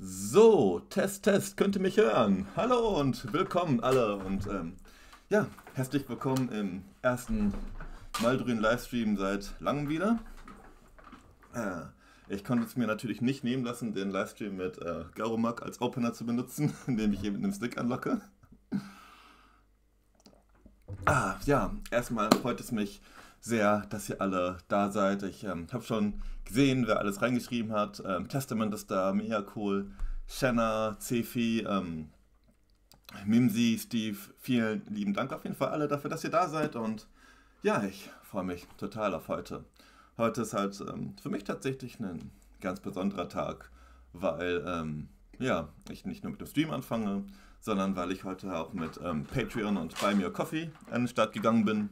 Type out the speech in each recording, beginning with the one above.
So, Test, Test, könnt ihr mich hören? Hallo und willkommen alle und ja, herzlich willkommen im ersten Maldrün Livestream seit langem wieder. Äh, Ich konnte es mir natürlich nicht nehmen lassen, den Livestream mit Garomak als Opener zu benutzen, indem ich hier mit einem Stick anlocke. Ja, erstmal freut es mich sehr, dass ihr alle da seid. Ich habe schon gesehen, wer alles reingeschrieben hat. Testament ist da, mega cool. Shanna, Cefi, Mimsi, Steve, vielen lieben Dank auf jeden Fall alle dafür, dass ihr da seid. Und ja, ich freue mich total auf heute. Heute ist halt für mich tatsächlich ein ganz besonderer Tag, weil ja, ich nicht nur mit dem Stream anfange, sondern weil ich heute auch mit Patreon und Buy Me a Coffee an den Start gegangen bin.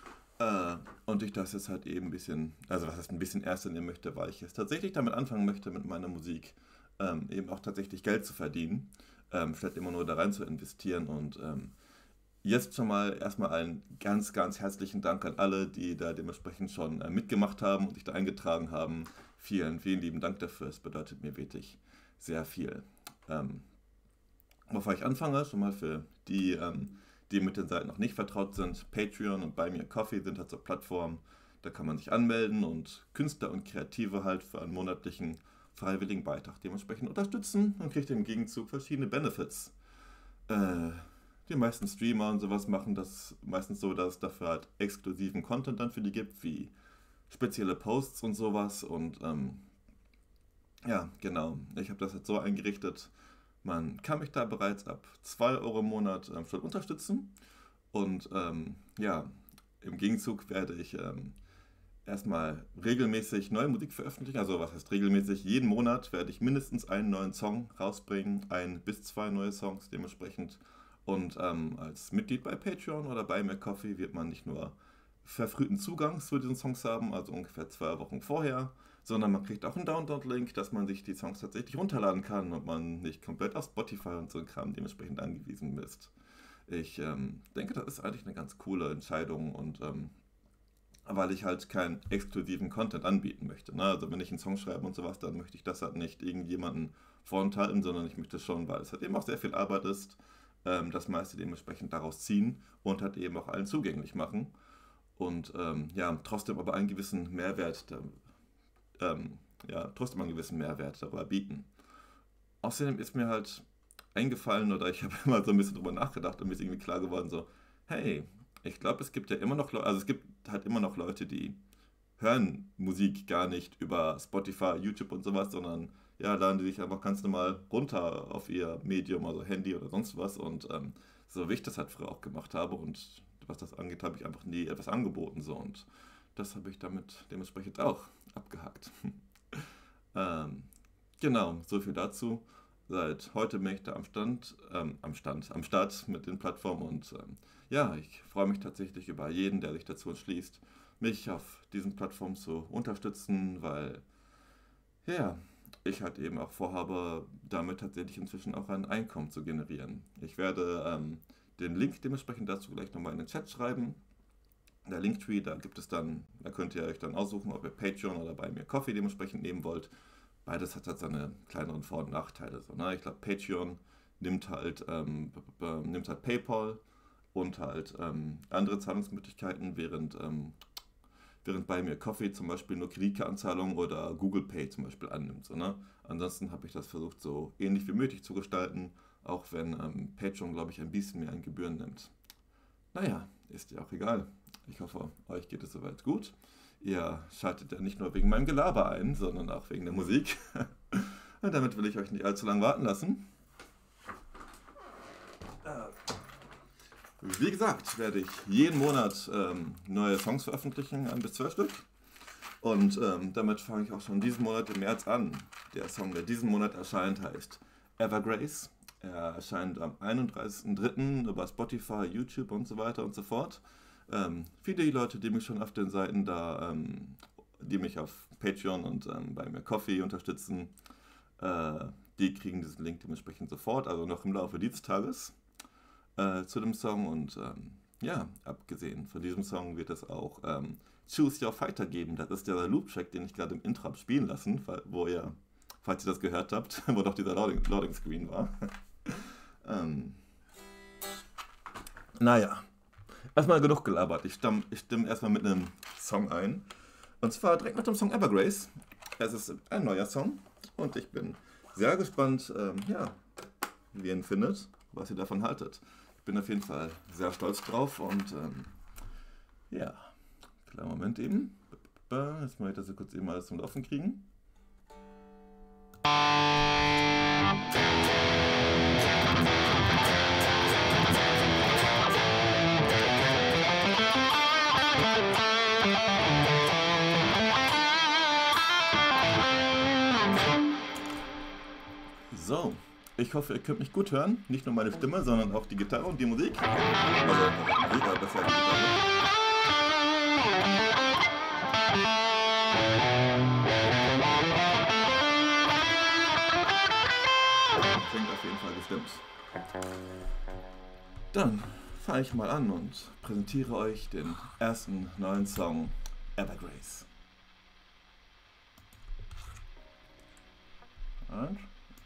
Und ich das jetzt halt eben ein bisschen, also was heißt ein bisschen ernster nehmen möchte, weil ich jetzt tatsächlich damit anfangen möchte, mit meiner Musik eben auch tatsächlich Geld zu verdienen, statt immer nur da rein zu investieren. Und jetzt schon mal erstmal einen ganz, ganz herzlichen Dank an alle, die da dementsprechend schon mitgemacht haben und sich da eingetragen haben. Vielen, vielen lieben Dank dafür. Es bedeutet mir wirklich sehr viel. Ähm, Bevor ich anfange, schon mal für die, die mit den Seiten noch nicht vertraut sind, Patreon und Buy Me a Coffee sind halt so Plattformen, da kann man sich anmelden und Künstler und Kreative halt für einen monatlichen freiwilligen Beitrag dementsprechend unterstützen und kriegt im Gegenzug verschiedene Benefits. Äh, Die meisten Streamer und sowas machen das meistens so, dass es dafür halt exklusiven Content dann für die gibt, wie spezielle Posts und sowas. Und ja, genau. Ich habe das jetzt so eingerichtet. Man kann mich da bereits ab 2 Euro im Monat schon unterstützen. Und ja, im Gegenzug werde ich erstmal regelmäßig neue Musik veröffentlichen. Also was heißt regelmäßig? Jeden Monat werde ich mindestens einen neuen Song rausbringen. Ein bis zwei neue Songs dementsprechend. Und als Mitglied bei Patreon oder bei McCoffee wird man nicht nur verfrühten Zugang zu diesen Songs haben, also ungefähr 2 Wochen vorher, sondern man kriegt auch einen Download-Link, dass man sich die Songs tatsächlich runterladen kann und man nicht komplett auf Spotify und so ein Kram dementsprechend angewiesen ist. Ich denke, das ist eigentlich eine ganz coole Entscheidung und weil ich halt keinen exklusiven Content anbieten möchte. Ne? Also wenn ich einen Song schreibe und sowas, dann möchte ich das halt nicht irgendjemanden vorenthalten, sondern ich möchte schon, weil es halt eben auch sehr viel Arbeit ist, das meiste dementsprechend daraus ziehen und halt eben auch allen zugänglich machen und ja, trotzdem aber einen gewissen Mehrwert, ja, trotzdem einen gewissen Mehrwert darüber bieten. Außerdem ist mir halt eingefallen oder ich habe immer so ein bisschen drüber nachgedacht und mir ist irgendwie klar geworden, so, hey, ich glaube, es gibt ja immer noch Leute, also es gibt halt immer noch Leute, die hören Musik gar nicht über Spotify, YouTube und sowas, sondern ja, laden die sich einfach ganz normal runter auf ihr Medium, also Handy oder sonst was. Und so wie ich das halt früher auch gemacht habe und was das angeht, habe ich einfach nie etwas angeboten. So und das habe ich damit dementsprechend auch abgehakt. ähm, genau, so viel dazu. Seit heute bin ich da am Start mit den Plattformen und ja, ich freue mich tatsächlich über jeden, der sich dazu entschließt, mich auf diesen Plattformen zu unterstützen, weil ja, ich halt eben auch vorhabe, damit tatsächlich inzwischen auch ein Einkommen zu generieren. Ich werde den Link dementsprechend dazu gleich nochmal in den Chat schreiben. Der Linktree, da gibt es dann, da könnt ihr euch dann aussuchen, ob ihr Patreon oder bei mir Coffee dementsprechend nehmen wollt. Beides hat halt seine kleineren Vor- und Nachteile. So, ne? Ich glaube, Patreon nimmt halt PayPal und halt andere Zahlungsmöglichkeiten, während bei mir Coffee zum Beispiel nur Kreditkartenzahlung oder Google Pay zum Beispiel annimmt. So, ne? Ansonsten habe ich das versucht, so ähnlich wie möglich zu gestalten, auch wenn Patreon, glaube ich, ein bisschen mehr an Gebühren nimmt. Naja, ist ja auch egal. Ich hoffe, euch geht es soweit gut. Ihr schaltet ja nicht nur wegen meinem Gelaber ein, sondern auch wegen der Musik. Und damit will ich euch nicht allzu lange warten lassen. Wie gesagt, werde ich jeden Monat neue Songs veröffentlichen, ein bis zwei Stück. Und damit fange ich auch schon diesen Monat im März an. Der Song, der diesen Monat erscheint, heißt Evergrace. Er erscheint am 31.03. über Spotify, YouTube und so weiter und so fort. Viele Leute, die mich schon auf den Seiten da, die mich auf Patreon und bei mir Coffee unterstützen, äh, die kriegen diesen Link dementsprechend sofort, also noch im Laufe dieses Tages zu dem Song. Und ja, abgesehen von diesem Song wird es auch Choose Your Fighter geben. Das ist der Loop-Track, den ich gerade im Intro habe spielen lassen, wo ihr falls ihr das gehört habt, wo doch dieser Loading Screen war. Naja, erstmal genug gelabert. Ich stimme erstmal mit einem Song ein. Und zwar direkt mit dem Song Evergrace. Es ist ein neuer Song und ich bin sehr gespannt, wie ihr ihn findet, was ihr davon haltet. Ich bin auf jeden Fall sehr stolz drauf und kleinen Moment eben. Jetzt mal das kurz eben alles zum Laufen kriegen. So, ich hoffe, ihr könnt mich gut hören. Nicht nur meine Stimme, sondern auch die Gitarre und die Musik. Also, Musik, aber besser die Gitarre. Klingt auf jeden Fall gestimmt. Dann fange ich mal an und präsentiere euch den ersten neuen Song Evergrace. Und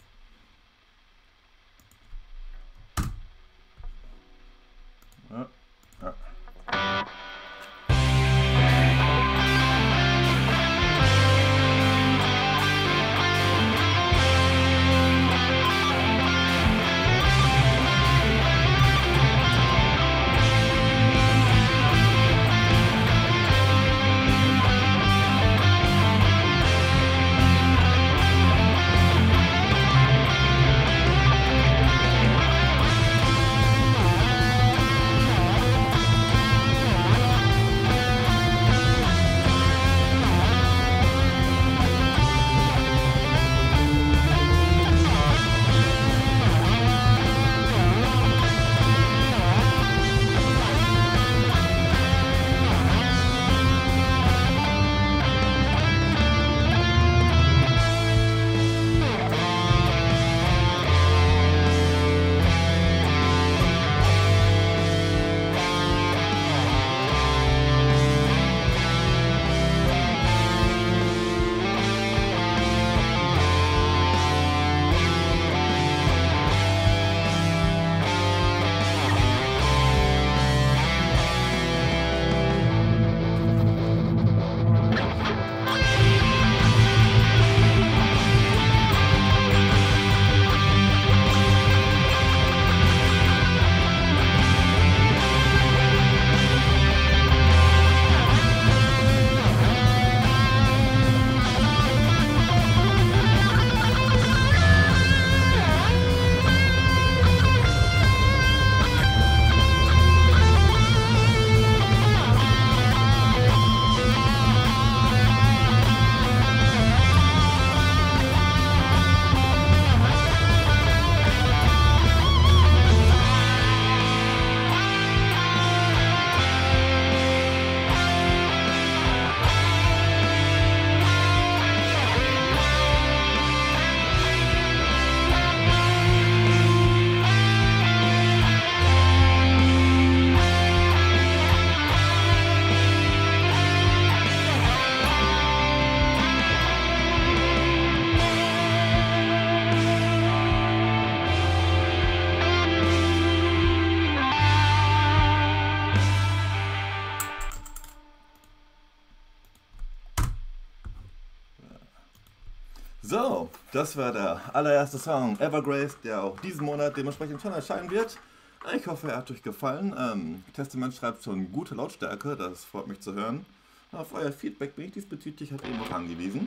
so, das war der allererste Song Evergrace, der auch diesen Monat dementsprechend schon erscheinen wird. Ich hoffe, er hat euch gefallen. Testament schreibt schon gute Lautstärke, das freut mich zu hören. Auf euer Feedback bin ich diesbezüglich halt eben auch angewiesen.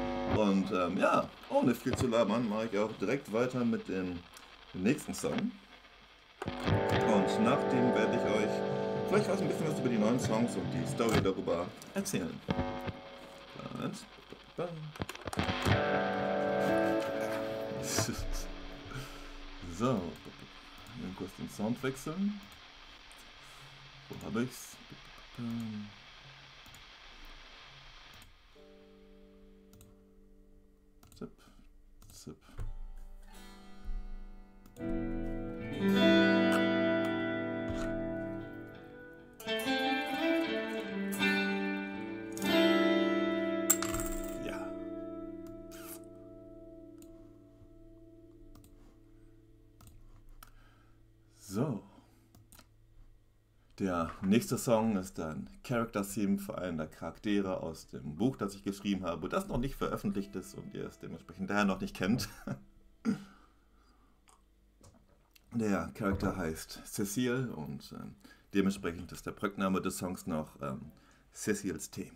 Und ohne viel zu labern, mache ich auch direkt weiter mit dem nächsten Song. Und nach dem werde ich euch vielleicht auch ein bisschen was über die neuen Songs und die Story darüber erzählen. So, dann kurz den Sound wechseln. Wo habe ich's? Zip, zip. Der nächste Song ist ein Character-Theme für einen der Charaktere aus dem Buch, das ich geschrieben habe, das noch nicht veröffentlicht ist und ihr es dementsprechend daher noch nicht kennt. Der Charakter heißt Cecile und dementsprechend ist der Projektname des Songs noch Cecile's Theme.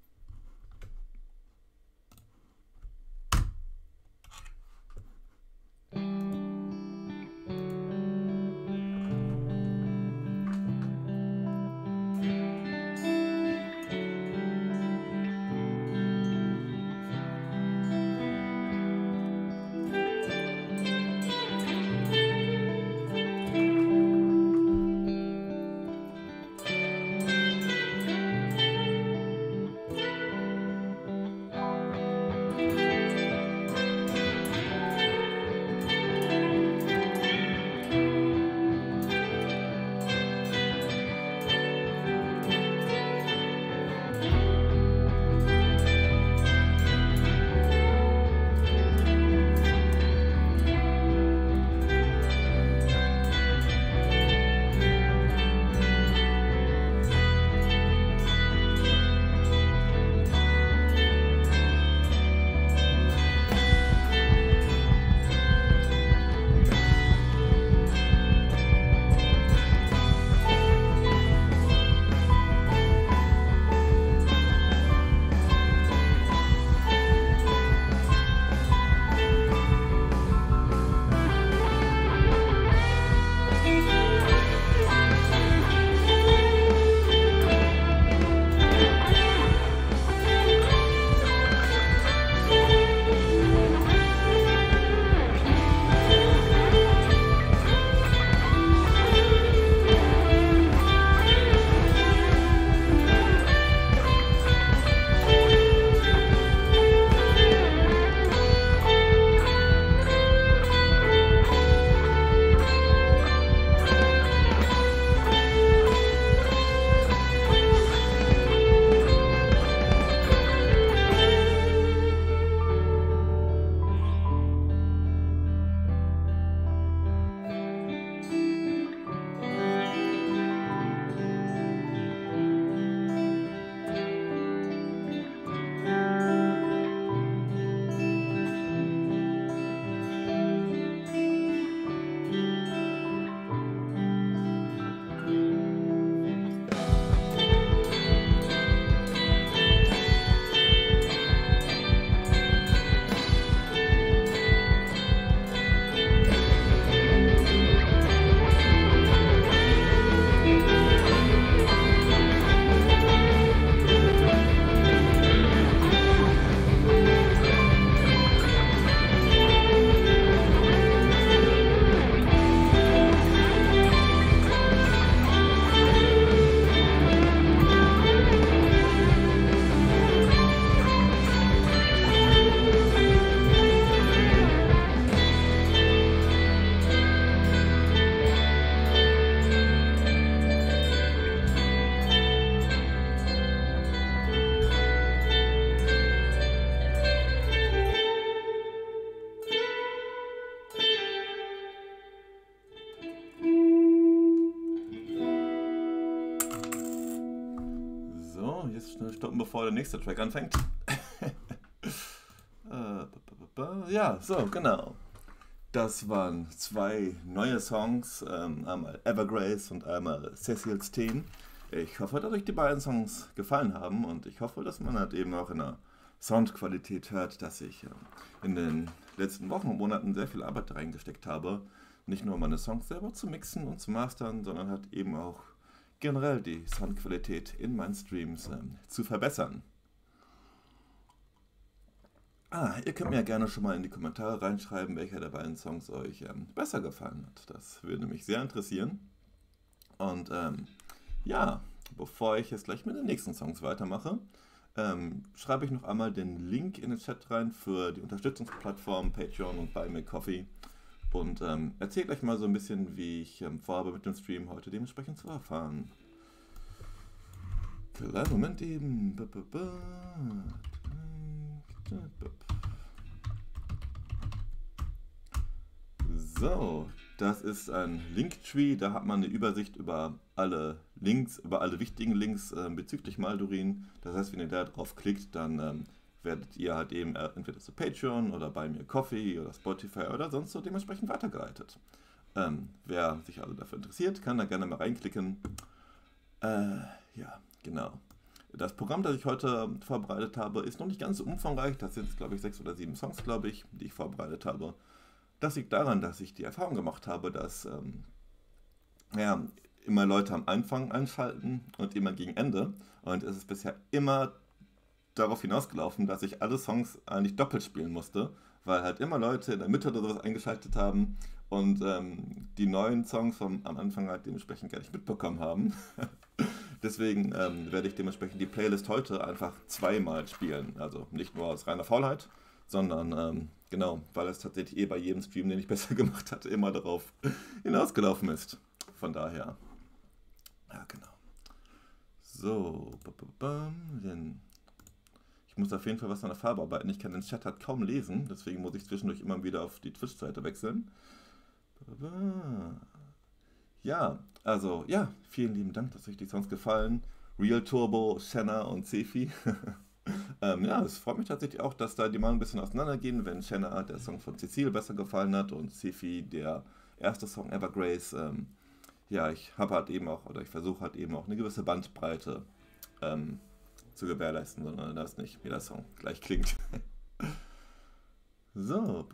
Jetzt schnell stoppen, bevor der nächste Track anfängt. Ja, so, genau. Das waren zwei neue Songs, einmal Evergrace und einmal Cecile's Theme. Ich hoffe, dass euch die beiden Songs gefallen haben und ich hoffe, dass man halt eben auch in der Soundqualität hört, dass ich in den letzten Wochen und Monaten sehr viel Arbeit reingesteckt habe. Nicht nur meine Songs selber zu mixen und zu mastern, sondern halt eben auch generell die Soundqualität in meinen Streams zu verbessern. Ihr könnt mir ja gerne schon mal in die Kommentare reinschreiben, welcher der beiden Songs euch besser gefallen hat. Das würde mich sehr interessieren. Und ja, bevor ich jetzt gleich mit den nächsten Songs weitermache, schreibe ich noch einmal den Link in den Chat rein für die Unterstützungsplattform Patreon und Buy Me Coffee. Und erzähle euch mal so ein bisschen, wie ich vorhabe, mit dem Stream heute dementsprechend zu erfahren. Kleinen Moment eben. So, Das ist ein Linktree, da hat man eine Übersicht über alle Links, über alle wichtigen Links bezüglich Maldorin. Das heißt, wenn ihr da drauf klickt, dann werdet ihr halt eben entweder zu Patreon oder bei mir Coffee oder Spotify oder sonst so dementsprechend weitergeleitet. Wer sich also dafür interessiert, kann da gerne mal reinklicken. Ja, genau. Das Programm, das ich heute vorbereitet habe, ist noch nicht ganz so umfangreich. Das sind, glaube ich, 6 oder 7 Songs, glaube ich, die ich vorbereitet habe. Das liegt daran, dass ich die Erfahrung gemacht habe, dass ja, immer Leute am Anfang einschalten und immer gegen Ende. Und es ist bisher immer darauf hinausgelaufen, dass ich alle Songs eigentlich doppelt spielen musste, weil halt immer Leute in der Mitte oder sowas eingeschaltet haben und die neuen Songs am Anfang halt dementsprechend gar nicht mitbekommen haben. Deswegen werde ich dementsprechend die Playlist heute einfach zweimal spielen. Also nicht nur aus reiner Faulheit, sondern genau, weil es tatsächlich bei jedem Stream, den ich besser gemacht hatte, immer darauf hinausgelaufen ist. Von daher, ja genau. So, ich muss auf jeden Fall was an der Farbe arbeiten. Ich kann den Chat halt kaum lesen, deswegen muss ich zwischendurch immer wieder auf die Twitch-Seite wechseln. Ja, also, ja, vielen lieben Dank, dass euch die Songs gefallen. Real Turbo, Shanna und Sefi. Ja, es freut mich tatsächlich auch, dass da die Meinungen ein bisschen auseinandergehen, wenn Shanna der Song von Cecile besser gefallen hat und Sefi der erste Song Evergrace. Ja, ich habe halt eben auch, oder ich versuche halt eben auch eine gewisse Bandbreite zu gewährleisten, sondern dass nicht jeder Song gleich klingt. So,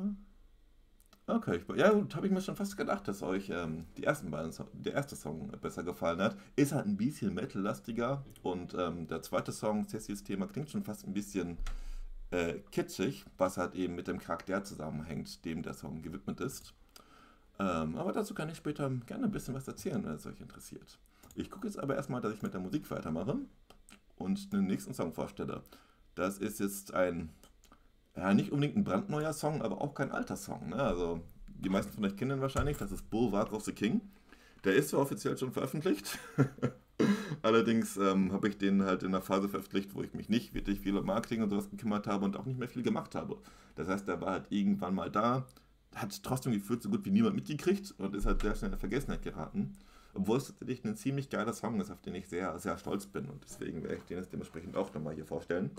okay, ja gut, habe ich mir schon fast gedacht, dass euch der erste Song besser gefallen hat. Ist halt ein bisschen Metal-lastiger und der zweite Song, Cecils Thema, klingt schon fast ein bisschen kitschig, was halt eben mit dem Charakter zusammenhängt, dem der Song gewidmet ist. Aber dazu kann ich später gerne ein bisschen was erzählen, wenn es euch interessiert. Ich gucke jetzt aber erstmal, dass ich mit der Musik weitermache und den nächsten Song vorstelle. Das ist jetzt ja, nicht unbedingt ein brandneuer Song, aber auch kein alter Song. Ne? Also, die meisten von euch kennen ihn wahrscheinlich, das ist Bulwark of the King. Der ist zwar offiziell schon veröffentlicht, allerdings habe ich den halt in einer Phase veröffentlicht, wo ich mich nicht wirklich viel um Marketing und sowas gekümmert habe und auch nicht mehr viel gemacht habe. Das heißt, der war halt irgendwann mal da, hat trotzdem gefühlt so gut wie niemand mitgekriegt und ist halt sehr schnell in der Vergessenheit geraten. Obwohl es tatsächlich ein ziemlich geiler Song ist, auf den ich sehr, sehr stolz bin und deswegen werde ich den jetzt dementsprechend auch nochmal hier vorstellen.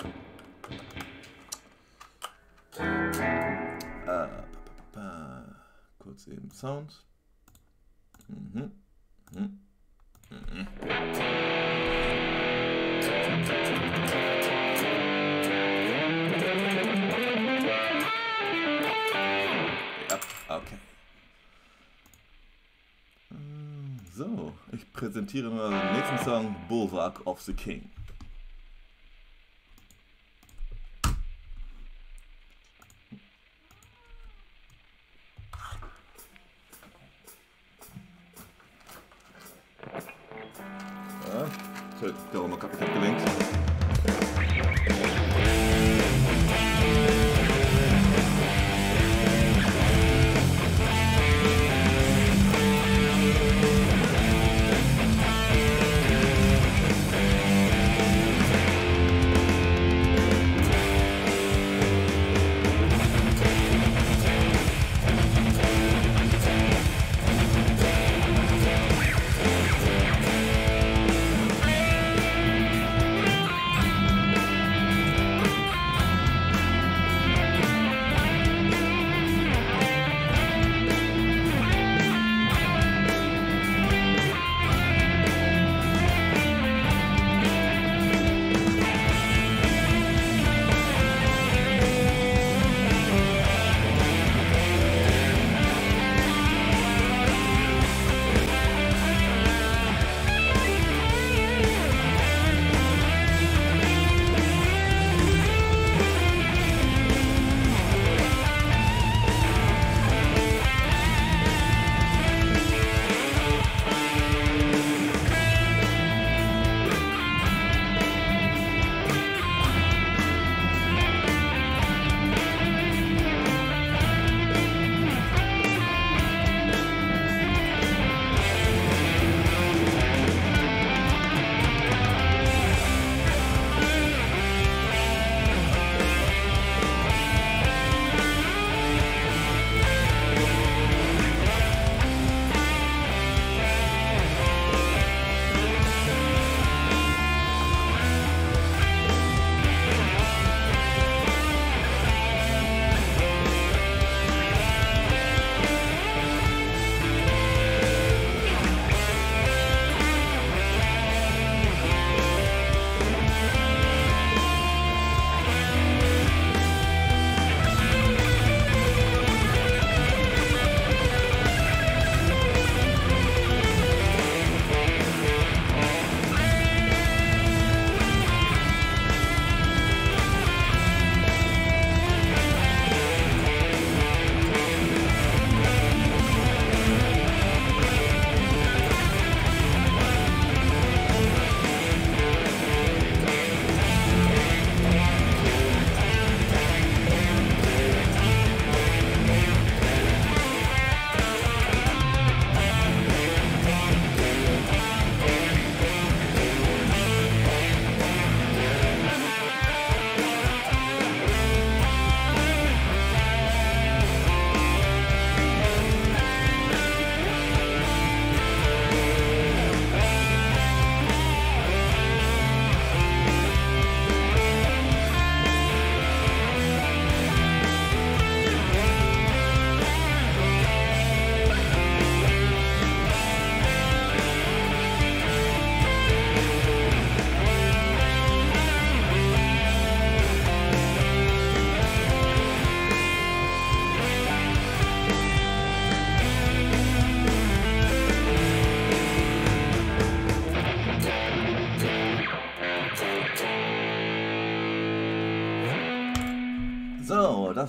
Kurz eben Sound. Ja, okay. So, ich präsentiere mal den nächsten Song, Bulwark of the King. Darum habe ich abgelenkt.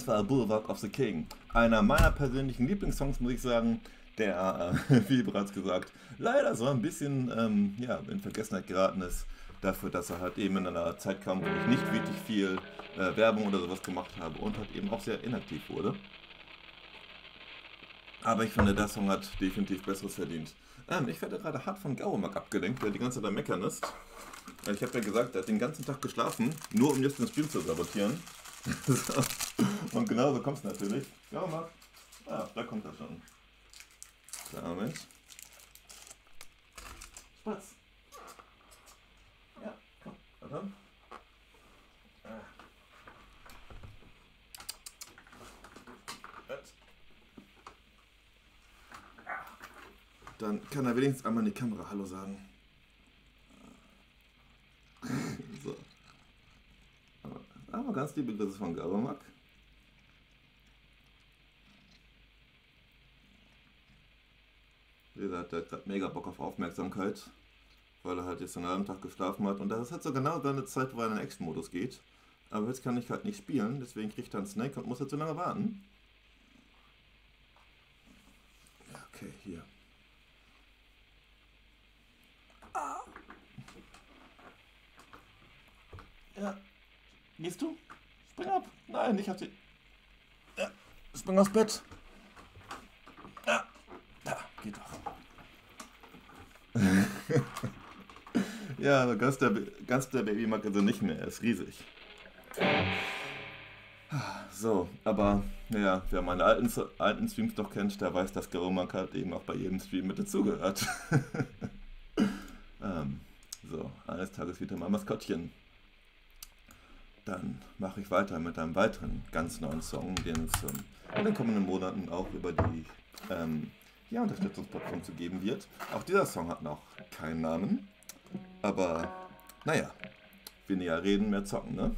das war Bulwark of the King. Einer meiner persönlichen Lieblingssongs, muss ich sagen, der, wie bereits gesagt, leider so ein bisschen ja, in Vergessenheit geraten ist. Dafür, dass er halt eben in einer Zeit kam, wo ich nicht wirklich viel Werbung oder sowas gemacht habe und halt eben auch sehr inaktiv wurde. Aber ich finde, der Song hat definitiv Besseres verdient. Ich werde gerade hart von Garomak abgelenkt, der die ganze Zeit am Meckern ist. Ich habe ja gesagt, er hat den ganzen Tag geschlafen, nur um jetzt den Stream zu sabotieren. So. Und genau so kommt es natürlich. Garomak. Ah, da kommt er schon. Klar, Moment. Spatz. Ja, komm, warte. Dann kann er wenigstens einmal in die Kamera Hallo sagen. So. Aber ganz liebe Grüße von Garomak. Wie gesagt, der hat gerade mega Bock auf Aufmerksamkeit, weil er halt jetzt den halben Tag geschlafen hat. Und das ist halt so genau seine Zeit, wo er in den Action-Modus geht. Aber jetzt kann ich halt nicht spielen, deswegen kriegt er einen Snack und muss jetzt so lange warten. Ja, okay, hier. Ja. Gehst du? Spring ab. Nein, ich hab sie. Ja. Spring aufs Bett. Ja. Da, geht doch. Ja, aber ganz der Baby mag also nicht mehr. Er ist riesig. So, aber ja, wer meine alten Streams noch kennt, der weiß, dass Garomak halt eben auch bei jedem Stream mit dazugehört. So, eines Tages wieder mal Maskottchen. Dann mache ich weiter mit einem weiteren ganz neuen Song, den es in den kommenden Monaten auch über die Unterstützungsplattform zu geben wird. Auch dieser Song hat noch keinen Namen, aber naja, weniger reden, mehr zocken, ne?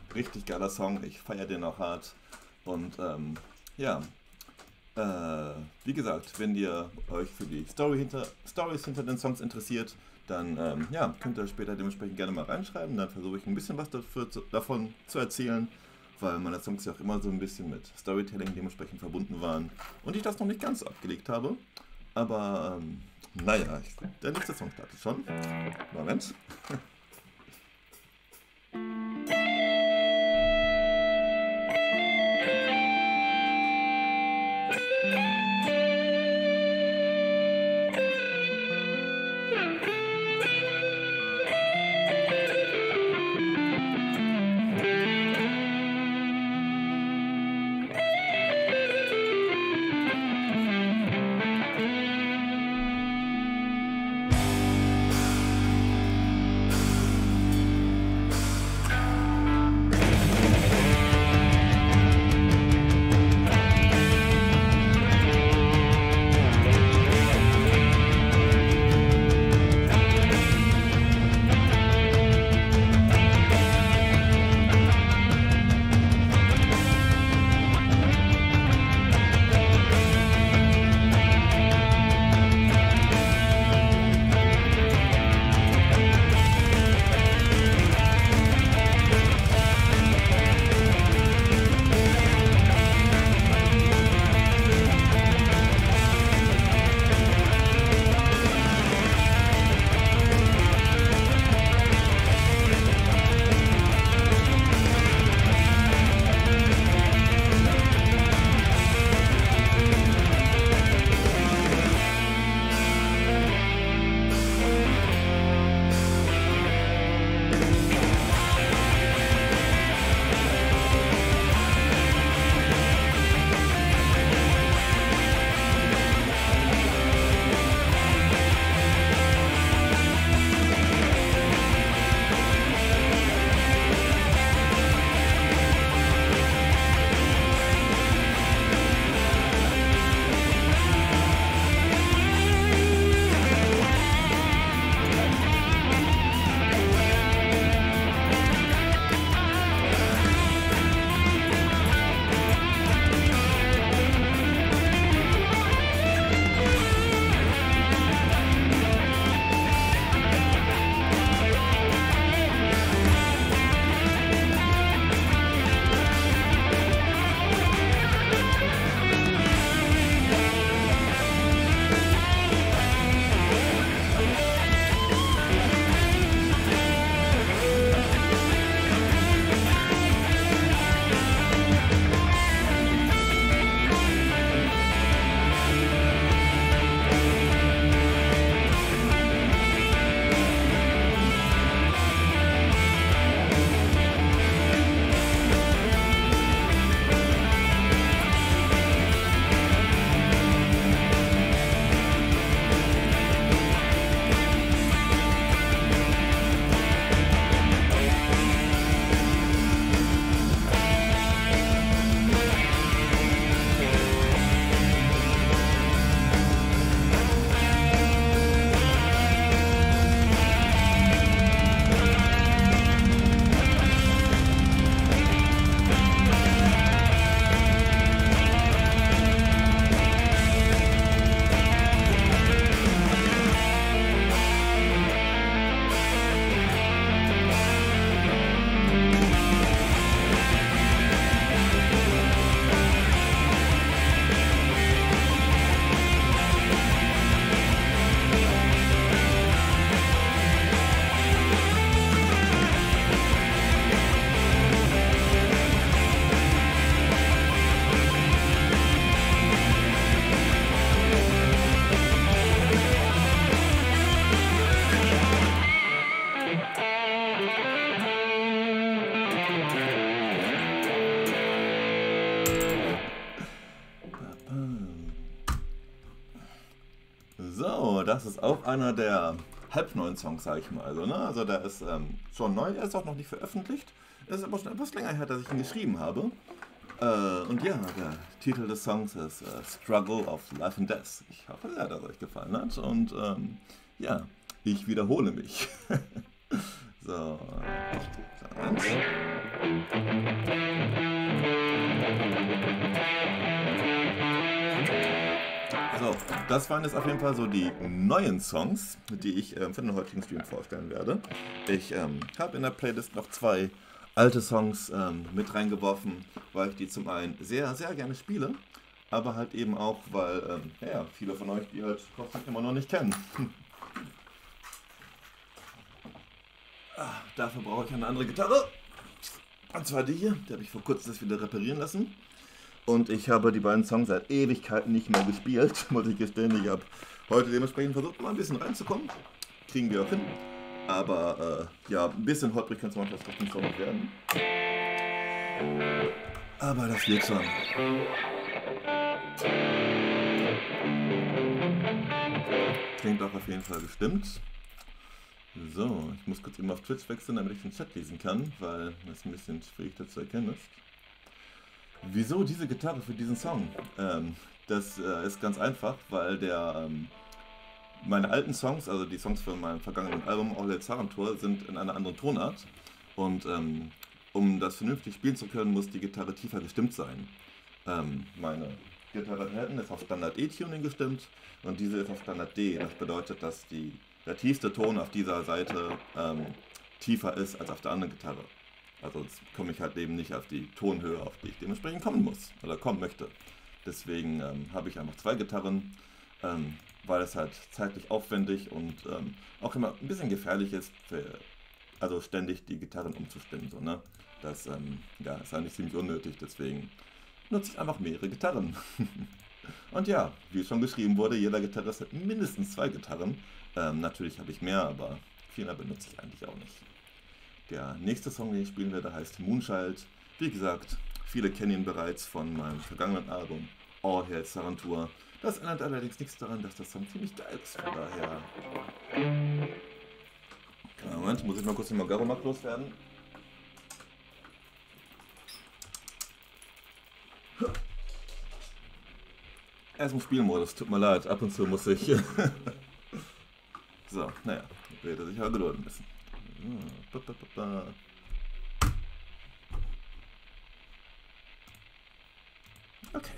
richtig geiler Song, ich feiere den auch hart. Und ja, wie gesagt, wenn ihr euch für die Stories hinter den Songs interessiert, dann ja, könnt ihr später dementsprechend gerne mal reinschreiben. Dann versuche ich ein bisschen was davon zu erzählen, weil meine Songs ja auch immer so ein bisschen mit Storytelling dementsprechend verbunden waren und ich das noch nicht ganz abgelegt habe. Aber naja, der nächste Song startet schon. Moment. So, das ist auch einer der halbneuen Songs, sag ich mal. Also der ist schon neu, er ist auch noch nicht veröffentlicht. Es ist aber schon etwas länger her, dass ich ihn geschrieben habe. Und ja, der Titel des Songs ist Struggle of Life and Death. Ich hoffe sehr, dass es euch gefallen hat. Und ja, ich wiederhole mich. So, Moment. So, das waren jetzt auf jeden Fall so die neuen Songs, die ich für den heutigen Stream vorstellen werde. Ich habe in der Playlist noch zwei alte Songs mit reingeworfen, weil ich die zum einen sehr, sehr gerne spiele, aber halt eben auch, weil ja, viele von euch die halt trotzdem immer noch nicht kennen. Dafür brauche ich eine andere Gitarre. Und zwar die hier, die habe ich vor kurzem das wieder reparieren lassen. Und ich habe die beiden Songs seit Ewigkeiten nicht mehr gespielt, muss ich gestehen. Ich habe heute dementsprechend versucht, mal ein bisschen reinzukommen. Kriegen wir auch hin. Aber ja, ein bisschen holprig kann es manchmal trotzdem schon noch werden. Aber das wird schon. Klingt auch auf jeden Fall bestimmt. So, ich muss kurz eben auf Twitch wechseln, damit ich den Chat lesen kann, weil das ein bisschen schwierig zu erkennen ist. Wieso diese Gitarre für diesen Song? Das ist ganz einfach, weil meine alten Songs, also die Songs von meinem vergangenen Album All Hail Sarantor, sind in einer anderen Tonart. Und um das vernünftig spielen zu können, muss die Gitarre tiefer gestimmt sein. Meine Gitarre hinten ist auf Standard E-Tuning gestimmt und diese ist auf Standard D. Das bedeutet, dass der tiefste Ton auf dieser Seite tiefer ist als auf der anderen Gitarre. Also jetzt komme ich halt eben nicht auf die Tonhöhe, auf die ich dementsprechend kommen muss oder kommen möchte. Deswegen habe ich einfach zwei Gitarren, weil es halt zeitlich aufwendig und auch immer ein bisschen gefährlich ist, also ständig die Gitarren umzustimmen. So, ne? Das ja, ist eigentlich ziemlich unnötig, deswegen nutze ich einfach mehrere Gitarren. Und ja, wie schon geschrieben wurde, jeder Gitarrist hat mindestens zwei Gitarren. Natürlich habe ich mehr, aber viel mehr benutze ich eigentlich auch nicht. Der nächste Song, den ich spielen werde, heißt Moonchild. Wie gesagt, viele kennen ihn bereits von meinem vergangenen Album All Hail Sarantor. Das ändert allerdings nichts daran, dass das Song ziemlich geil ist. Von daher. Moment, muss ich mal kurz den Magaromak loswerden. Er ist im Spielmodus, tut mir leid, ab und zu muss ich. So, naja, werde sich aber gedulden müssen. Okay.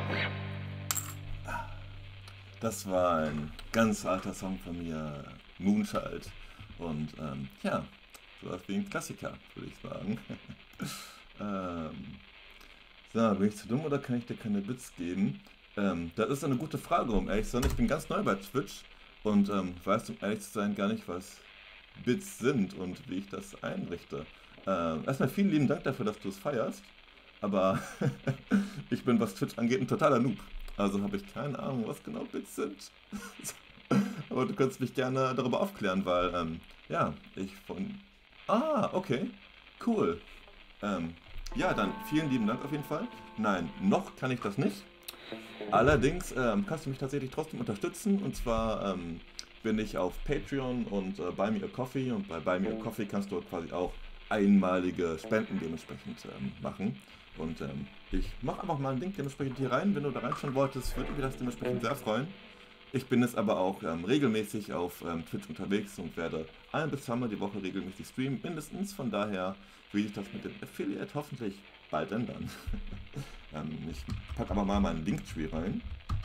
Das war ein ganz alter Song von mir, Moonchild. Und ja, sowas wie ein Klassiker, würde ich sagen. ähm, so, bin ich zu dumm oder kann ich dir keine Bits geben? Das ist eine gute Frage, um ehrlich zu sein. Ich bin ganz neu bei Twitch und weiß, um ehrlich zu sein, gar nicht, was Bits sind und wie ich das einrichte. Erstmal vielen lieben Dank dafür, dass du es feierst. Aber ich bin, was Twitch angeht, ein totaler Noob. Also habe ich keine Ahnung, was genau Bits sind. Aber du kannst mich gerne darüber aufklären, weil, ja, ich von... Ah, okay, cool. Ja, dann vielen lieben Dank auf jeden Fall. Nein, noch kann ich das nicht. Allerdings kannst du mich tatsächlich trotzdem unterstützen. Und zwar bin ich auf Patreon und Buy Me a Coffee. Und bei Buy Me a Coffee kannst du quasi auch einmalige Spenden dementsprechend machen. Und ich mache einfach mal einen Link dementsprechend hier rein. Wenn du da reinschauen wolltest, würde mich das dementsprechend sehr freuen. Ich bin jetzt aber auch regelmäßig auf Twitch unterwegs und werde 1 bis 2 Mal die Woche regelmäßig streamen, mindestens. Von daher will ich das mit dem Affiliate hoffentlich bald ändern. Ich packe aber mal meinen Linktree rein.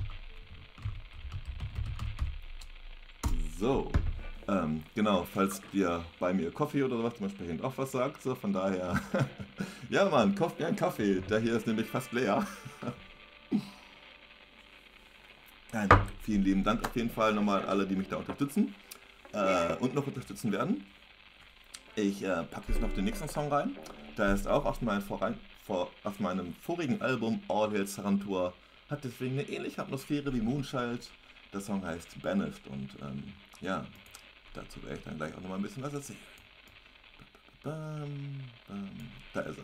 So, genau, falls dir bei mir Kaffee oder sowas dementsprechend auch was sagt, so von daher, ja Mann, kauft mir einen Kaffee, der hier ist nämlich fast leer. Nein, vielen lieben Dank auf jeden Fall nochmal an alle, die mich da unterstützen und noch unterstützen werden. Ich packe jetzt noch den nächsten Song rein, der ist auch aus meinem vorigen Album All Hail Sarantur, hat deswegen eine ähnliche Atmosphäre wie Moonchild. Der Song heißt Banished und ja, dazu werde ich dann gleich auch nochmal ein bisschen was erzählen. Da ist er.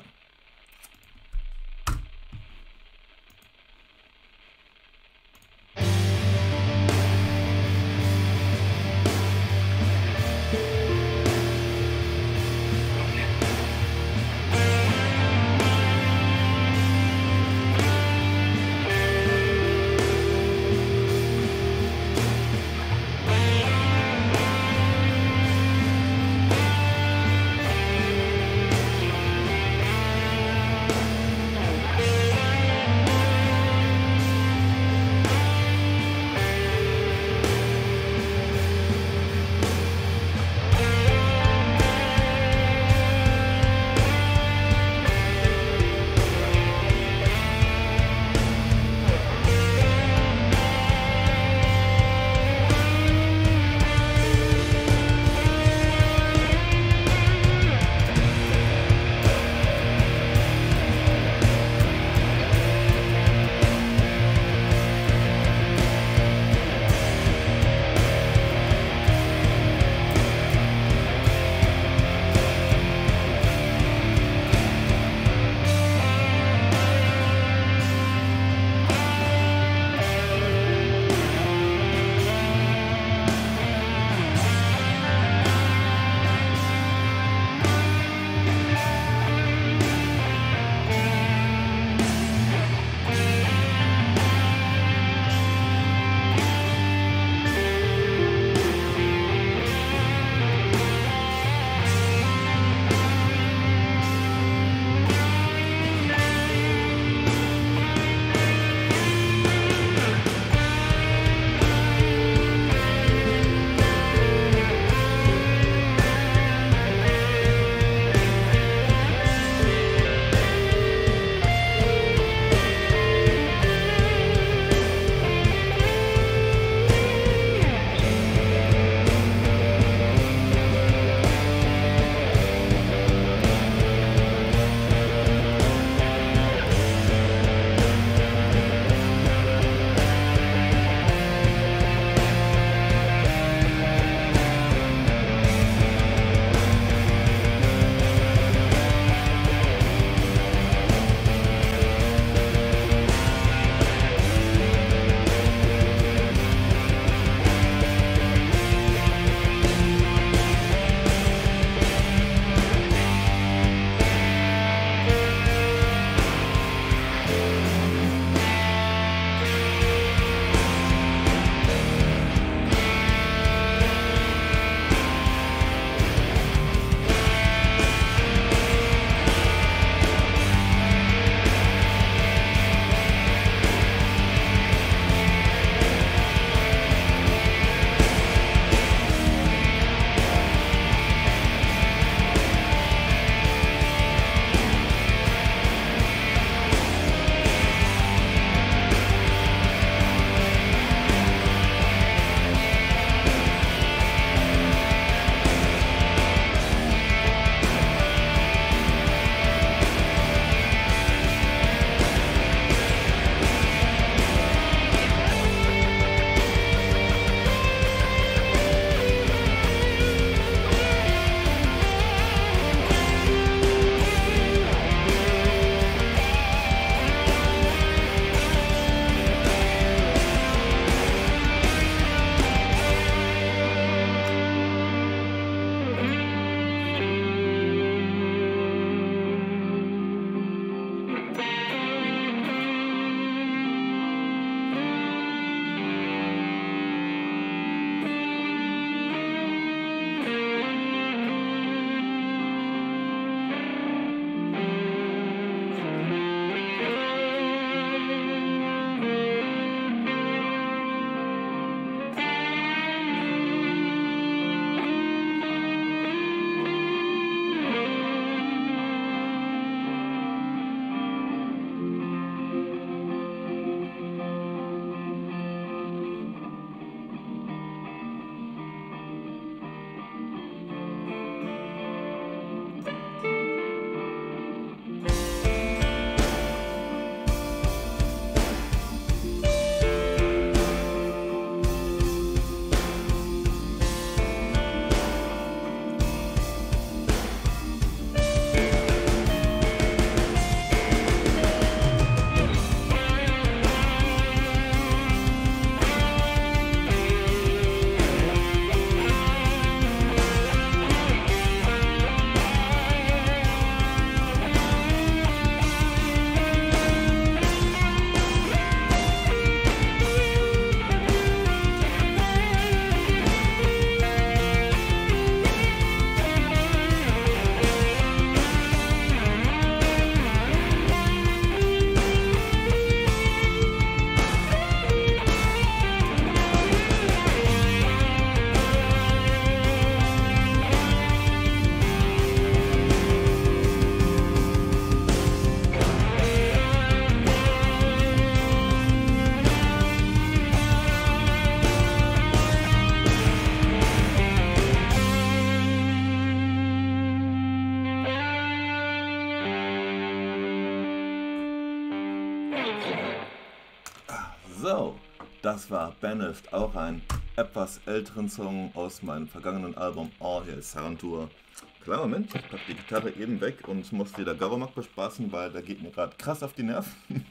So, das war Banished, auch ein etwas älteren Song aus meinem vergangenen Album All Hail Sarantur. Klar, Moment, ich pack die Gitarre eben weg und muss wieder Garomak bespaßen, weil der geht mir gerade krass auf die Nerven.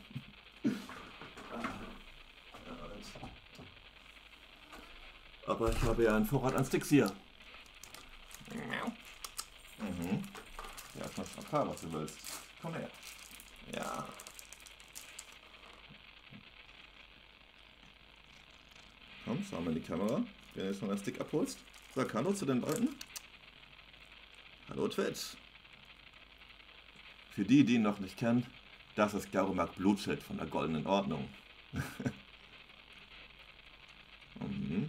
Aber ich habe ja einen Vorrat an Sticks hier. Mhm. Ja, ich mach schon klar, was du willst. Komm her. Ja. Komm, schau mal in die Kamera, wenn du schon einen Stick abholst. Sag Hallo zu den Leuten. Hallo Twitch. Für die ihn noch nicht kennen, das ist Garomak Blutschild von der Goldenen Ordnung. Mhm.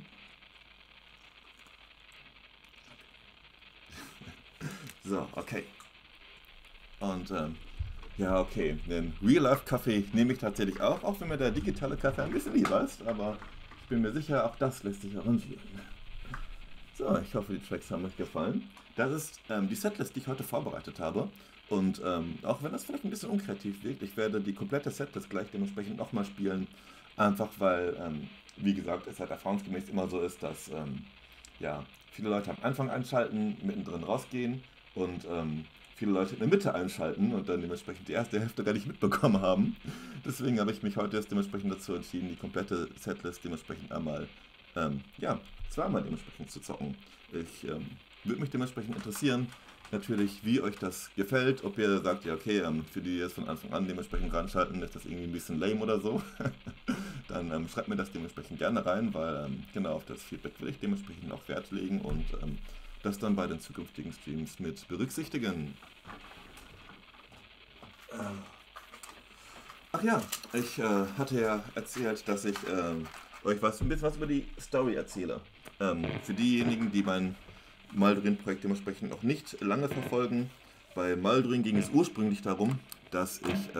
So, okay. Und ja, okay, den Real-Life-Kaffee nehme ich tatsächlich auch wenn mir der digitale Kaffee ein bisschen lieber ist, aber ich bin mir sicher, auch das lässt sich arrangieren. So, ich hoffe, die Tracks haben euch gefallen. Das ist die Setlist, die ich heute vorbereitet habe. Und auch wenn das vielleicht ein bisschen unkreativ wirkt, ich werde die komplette Setlist gleich dementsprechend nochmal spielen. Einfach weil, wie gesagt, es halt erfahrungsgemäß immer so ist, dass ja, viele Leute am Anfang einschalten, mittendrin rausgehen und viele Leute in der Mitte einschalten und dann dementsprechend die erste Hälfte gar nicht mitbekommen haben. Deswegen habe ich mich heute jetzt dementsprechend dazu entschieden, die komplette Setlist dementsprechend einmal, ja, zweimal dementsprechend zu zocken. Ich würde mich dementsprechend interessieren, natürlich, wie euch das gefällt, ob ihr sagt, ja okay, für die jetzt von Anfang an dementsprechend reinschalten, ist das irgendwie ein bisschen lame oder so. Dann schreibt mir das dementsprechend gerne rein, weil genau auf das Feedback will ich dementsprechend auch Wert legen und das dann bei den zukünftigen Streams mit berücksichtigen. Ach ja, ich hatte ja erzählt, dass ich euch ein bisschen was über die Story erzähle. Für diejenigen, die mein Maldurin-Projekt dementsprechend noch nicht lange verfolgen. Bei Maldurin ging es ursprünglich darum, dass ich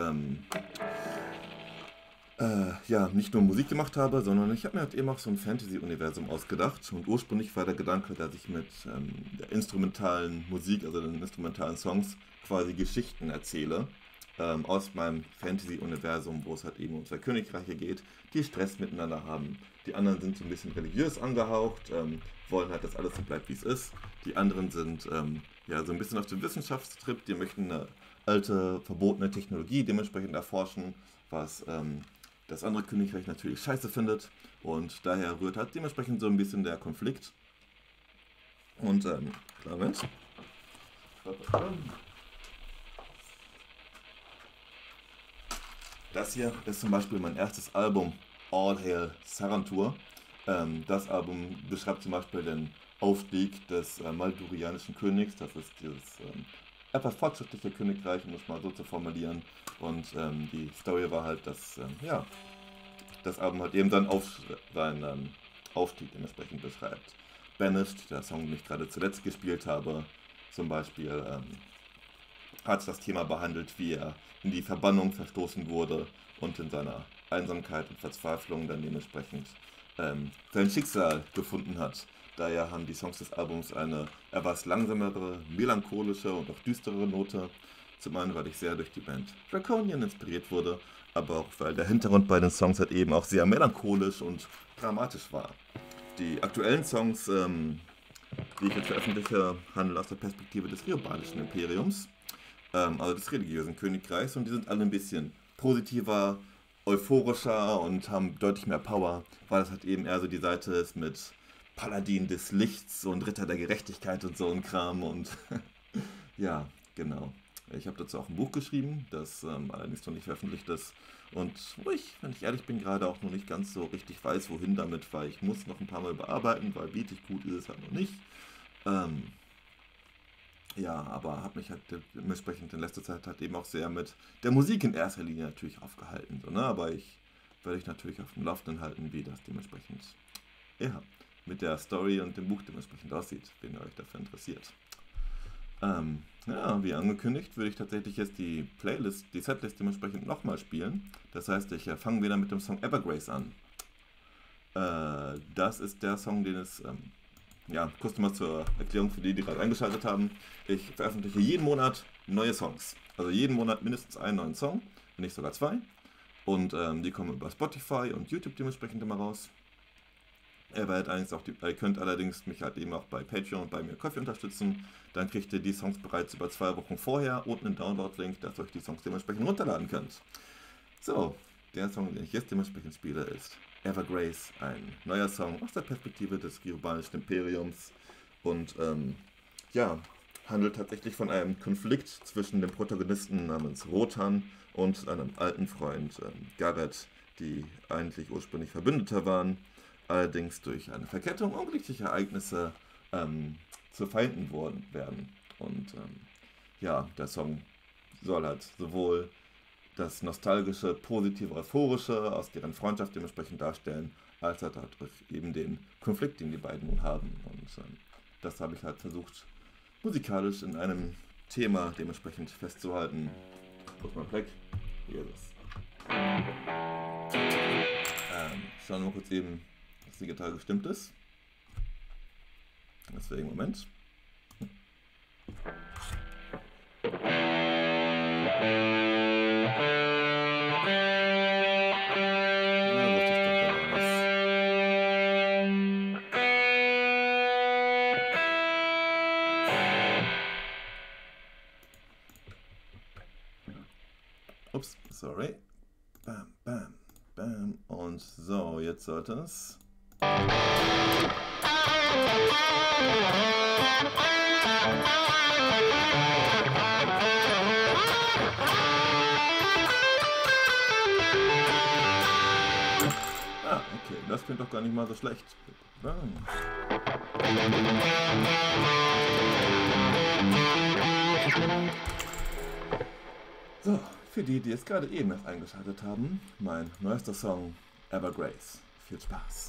ja, nicht nur Musik gemacht habe, sondern ich habe mir halt eben auch so ein Fantasy-Universum ausgedacht. Und ursprünglich war der Gedanke, dass ich mit der instrumentalen Musik, also den instrumentalen Songs, quasi Geschichten erzähle. Aus meinem Fantasy-Universum, wo es halt eben um zwei Königreiche geht, die Stress miteinander haben. Die anderen sind so ein bisschen religiös angehaucht, wollen halt, dass alles so bleibt, wie es ist. Die anderen sind ja so ein bisschen auf dem Wissenschaftstrip, die möchten eine alte, verbotene Technologie dementsprechend erforschen, was das andere Königreich natürlich scheiße findet. Und daher rührt halt dementsprechend so ein bisschen der Konflikt. Und, klar, Mensch. Das hier ist zum Beispiel mein erstes Album, All Hail Sarantur. Das Album beschreibt zum Beispiel den Aufstieg des maldurianischen Königs. Das ist dieses etwas fortschrittliche Königreich, um es mal so zu formulieren. Und die Story war halt, dass ja, das Album halt eben seinen Aufstieg dementsprechend beschreibt. Banished, der Song, den ich gerade zuletzt gespielt habe, zum Beispiel hat das Thema behandelt, wie er in die Verbannung verstoßen wurde und in seiner Einsamkeit und Verzweiflung dann dementsprechend sein Schicksal gefunden hat. Daher haben die Songs des Albums eine etwas langsamere, melancholische und auch düstere Note. Zum einen, weil ich sehr durch die Band Draconian inspiriert wurde, aber auch weil der Hintergrund bei den Songs halt eben auch sehr melancholisch und dramatisch war. Die aktuellen Songs, die ich jetzt veröffentliche, handeln aus der Perspektive des riobalischen Imperiums, also des religiösen Königreichs, und die sind alle ein bisschen positiver, euphorischer und haben deutlich mehr Power, weil es halt eben eher so die Seite ist mit Paladin des Lichts und Ritter der Gerechtigkeit und so ein Kram und ja, genau. Ich habe dazu auch ein Buch geschrieben, das allerdings noch nicht veröffentlicht ist und wo ich, wenn ich ehrlich bin, gerade auch noch nicht ganz so richtig weiß, wohin damit, weil ich muss noch ein paar Mal bearbeiten, weil bietig gut ist es halt noch nicht. Ja, aber habe mich halt dementsprechend in letzter Zeit halt eben auch sehr mit der Musik in erster Linie natürlich aufgehalten. So, ne? Aber ich werde euch natürlich auf dem Laufenden halten, wie das dementsprechend ja, mit der Story und dem Buch dementsprechend aussieht, wenn ihr euch dafür interessiert. Ja, wie angekündigt, würde ich tatsächlich jetzt die Playlist, die Setlist dementsprechend nochmal spielen. Das heißt, ich fange wieder mit dem Song Evergrace an. Das ist der Song, den es, ja, kurz mal zur Erklärung für die, die gerade eingeschaltet haben. Ich veröffentliche jeden Monat neue Songs. Also jeden Monat mindestens einen neuen Song, wenn nicht sogar zwei. Und die kommen über Spotify und YouTube dementsprechend immer raus. Ihr könnt allerdings mich halt eben auch bei Patreon und bei mir Coffee unterstützen. Dann kriegt ihr die Songs bereits über 2 Wochen vorher und einen Download-Link, dass ihr euch die Songs dementsprechend runterladen könnt. So, der Song, den ich jetzt dementsprechend spiele, ist Evergrace, ein neuer Song aus der Perspektive des Riobanischen Imperiums. Und handelt tatsächlich von einem Konflikt zwischen dem Protagonisten namens Rotan und einem alten Freund Garrett, die eigentlich ursprünglich Verbündeter waren, allerdings durch eine Verkettung unglücklicher Ereignisse zu Feinden werden. Und der Song soll halt sowohl das nostalgische, positive, euphorische aus deren Freundschaft dementsprechend darstellen, als halt eben den Konflikt, den die beiden nun haben. Und das habe ich halt versucht, musikalisch in einem Thema dementsprechend festzuhalten. Wo ist mein Pleck? Hier ist es. Schauen wir mal kurz eben, dass die Gitarre gestimmt ist. Deswegen, Moment. Ups, sorry. Bam, bam, bam. Und so, jetzt sollte es. Okay, das klingt doch gar nicht mal so schlecht. Bam. So, für die jetzt gerade eben erst eingeschaltet haben, mein neuester Song Evergrace. Viel Spaß.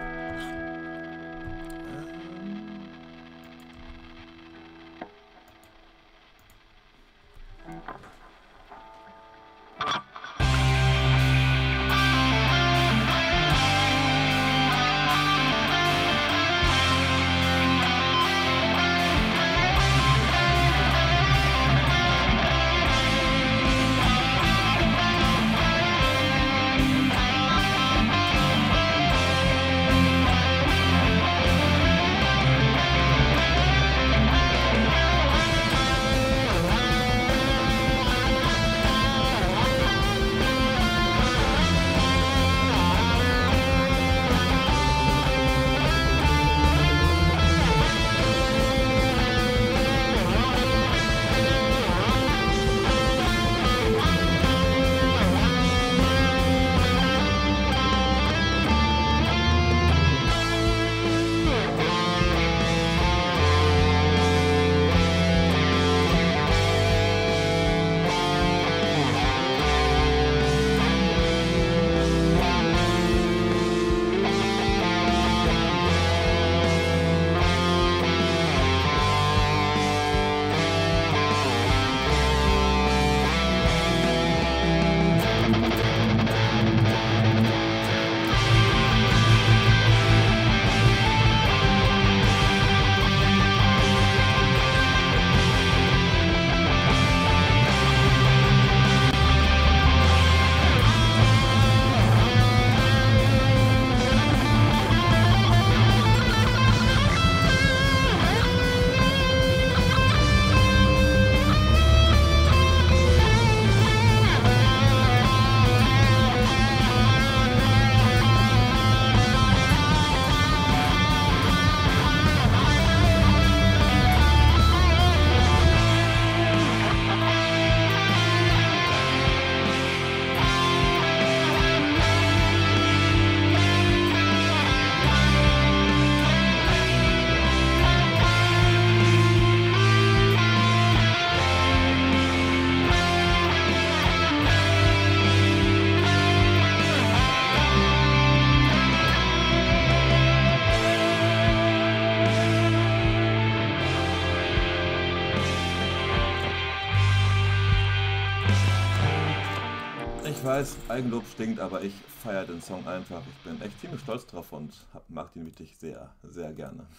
Ich weiß, Eigenlob stinkt, aber ich feiere den Song einfach. Ich bin echt ziemlich stolz drauf und mag den wirklich sehr, sehr gerne.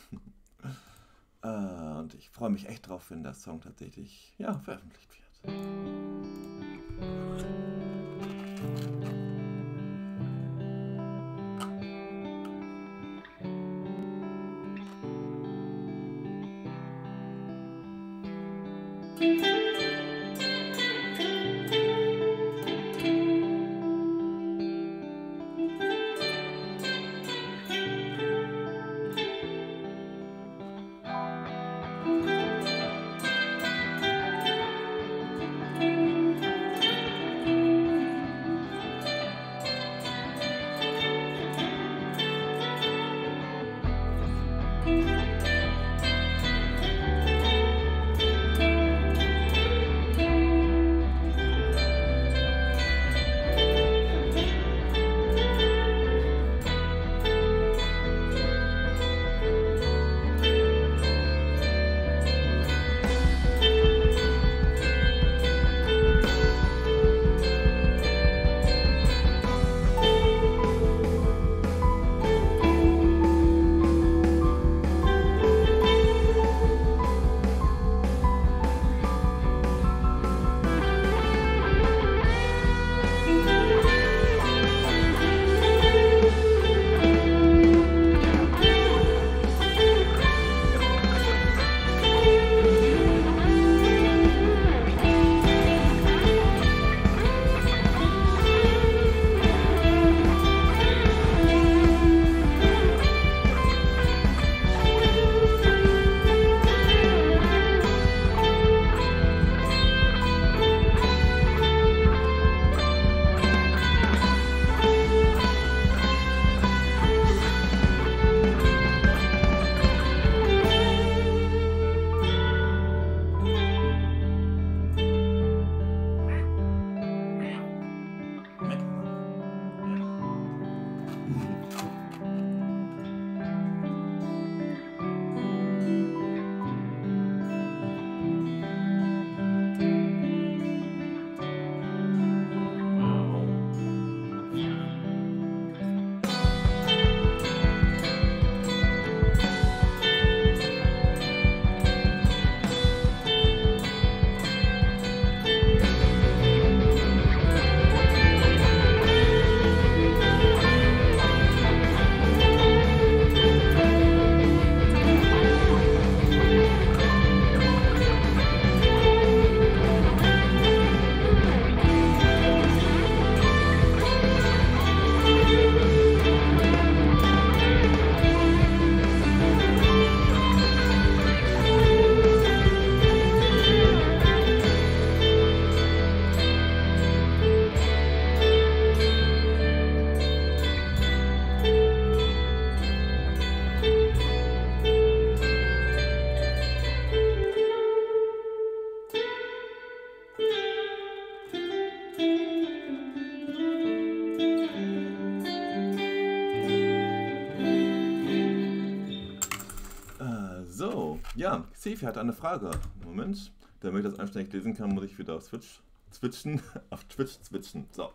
Und ich freue mich echt drauf, wenn der Song tatsächlich veröffentlicht wird. Ja, Xefi hat eine Frage. Moment, damit ich das anständig lesen kann, muss ich wieder auf Twitch switchen. So.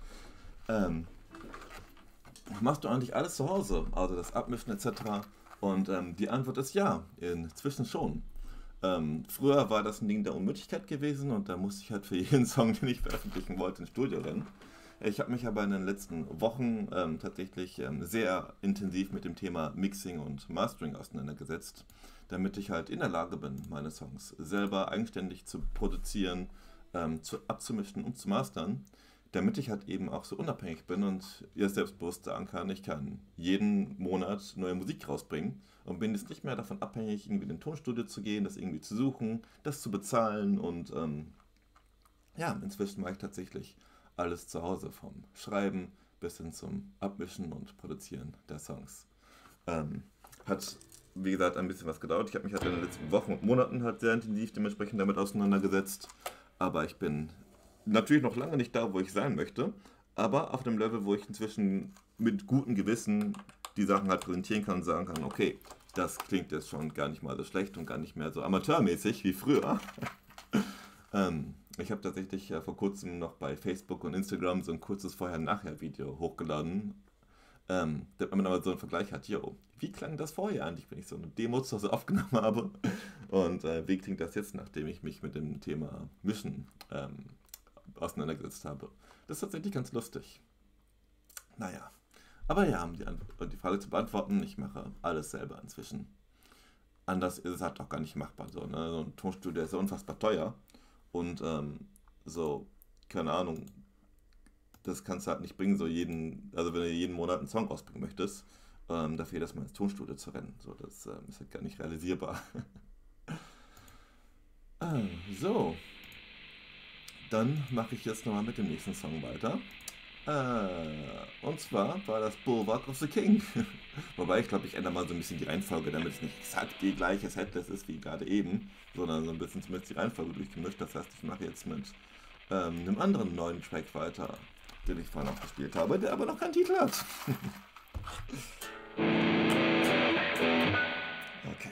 Machst du eigentlich alles zu Hause? Also das Abmischen etc.? Und die Antwort ist ja, inzwischen schon. Früher war das ein Ding der Unmöglichkeit gewesen und da musste ich halt für jeden Song, den ich veröffentlichen wollte, ins Studio rennen. Ich habe mich aber in den letzten Wochen tatsächlich sehr intensiv mit dem Thema Mixing und Mastering auseinandergesetzt, damit ich halt in der Lage bin, meine Songs selber eigenständig zu produzieren, abzumischen und zu mastern, damit ich halt eben auch so unabhängig bin und ihr selbstbewusst sagen kann, ich kann jeden Monat neue Musik rausbringen und bin jetzt nicht mehr davon abhängig, irgendwie in ein Tonstudio zu gehen, das irgendwie zu suchen, das zu bezahlen und ja, inzwischen mache ich tatsächlich alles zu Hause, vom Schreiben bis hin zum Abmischen und Produzieren der Songs. Hat, wie gesagt, ein bisschen was gedauert. Ich habe mich halt in den letzten Wochen und Monaten halt sehr intensiv dementsprechend damit auseinandergesetzt, aber ich bin natürlich noch lange nicht da, wo ich sein möchte, aber auf dem Level, wo ich inzwischen mit gutem Gewissen die Sachen halt präsentieren kann und sagen kann, okay, das klingt jetzt schon gar nicht mal so schlecht und gar nicht mehr so amateurmäßig wie früher. Ich habe tatsächlich vor kurzem noch bei Facebook und Instagram so ein kurzes Vorher-Nachher-Video hochgeladen, damit man aber so einen Vergleich hat, yo, wie klang das vorher eigentlich, wenn ich so eine Demo zu Hause aufgenommen habe und wie klingt das jetzt, nachdem ich mich mit dem Thema Mischen auseinandergesetzt habe. Das ist tatsächlich ganz lustig. Naja, aber ja, um die Frage zu beantworten, ich mache alles selber inzwischen. anders ist es halt auch gar nicht machbar. So, ne? So ein Tonstudio ist ja unfassbar teuer und so, keine Ahnung, das kannst du halt nicht bringen, so also wenn du jeden Monat einen Song rausbringen möchtest, dafür das mal ins Tonstudio zu rennen. So, das ist halt gar nicht realisierbar. Ah, so, dann mache ich jetzt nochmal mit dem nächsten Song weiter. Und zwar war das Bulwark of the King. Wobei ich glaube, ich ändere mal so ein bisschen die Reihenfolge, damit es nicht exakt die gleiche Setlist ist wie gerade eben, sondern so ein bisschen zumindest die Reihenfolge durchgemischt. Das heißt, ich mache jetzt mit einem anderen neuen Track weiter, den ich vorhin auch gespielt habe, der aber noch keinen Titel hat. Okay.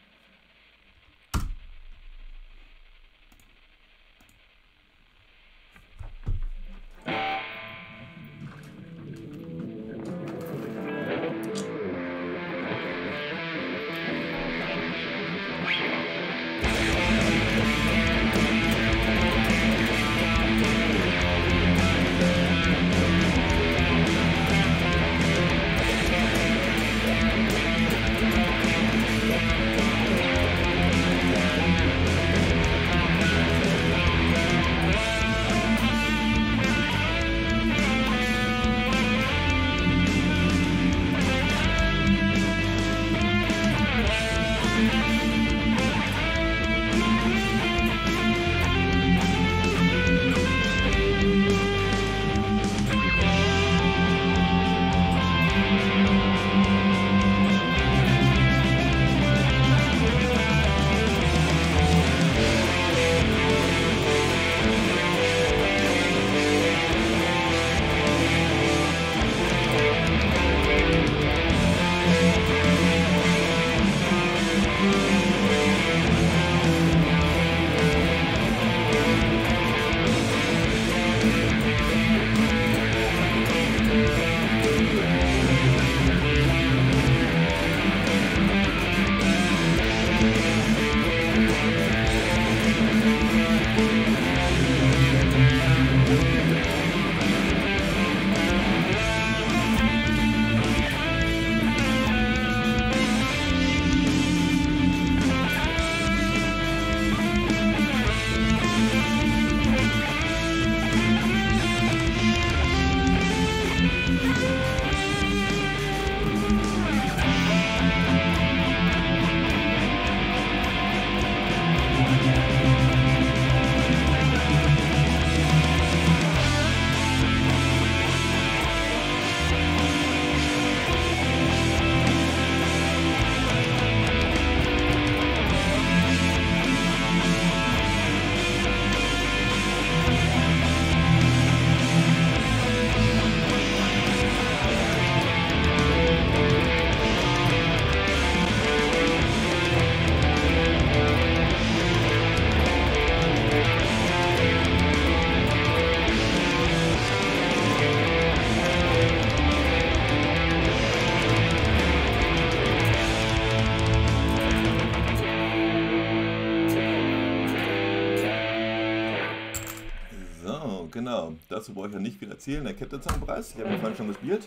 Genau, dazu brauche ich ja nicht viel erzählen. Der kennt den Song bereits, ich habe ihn vorhin schon gespielt.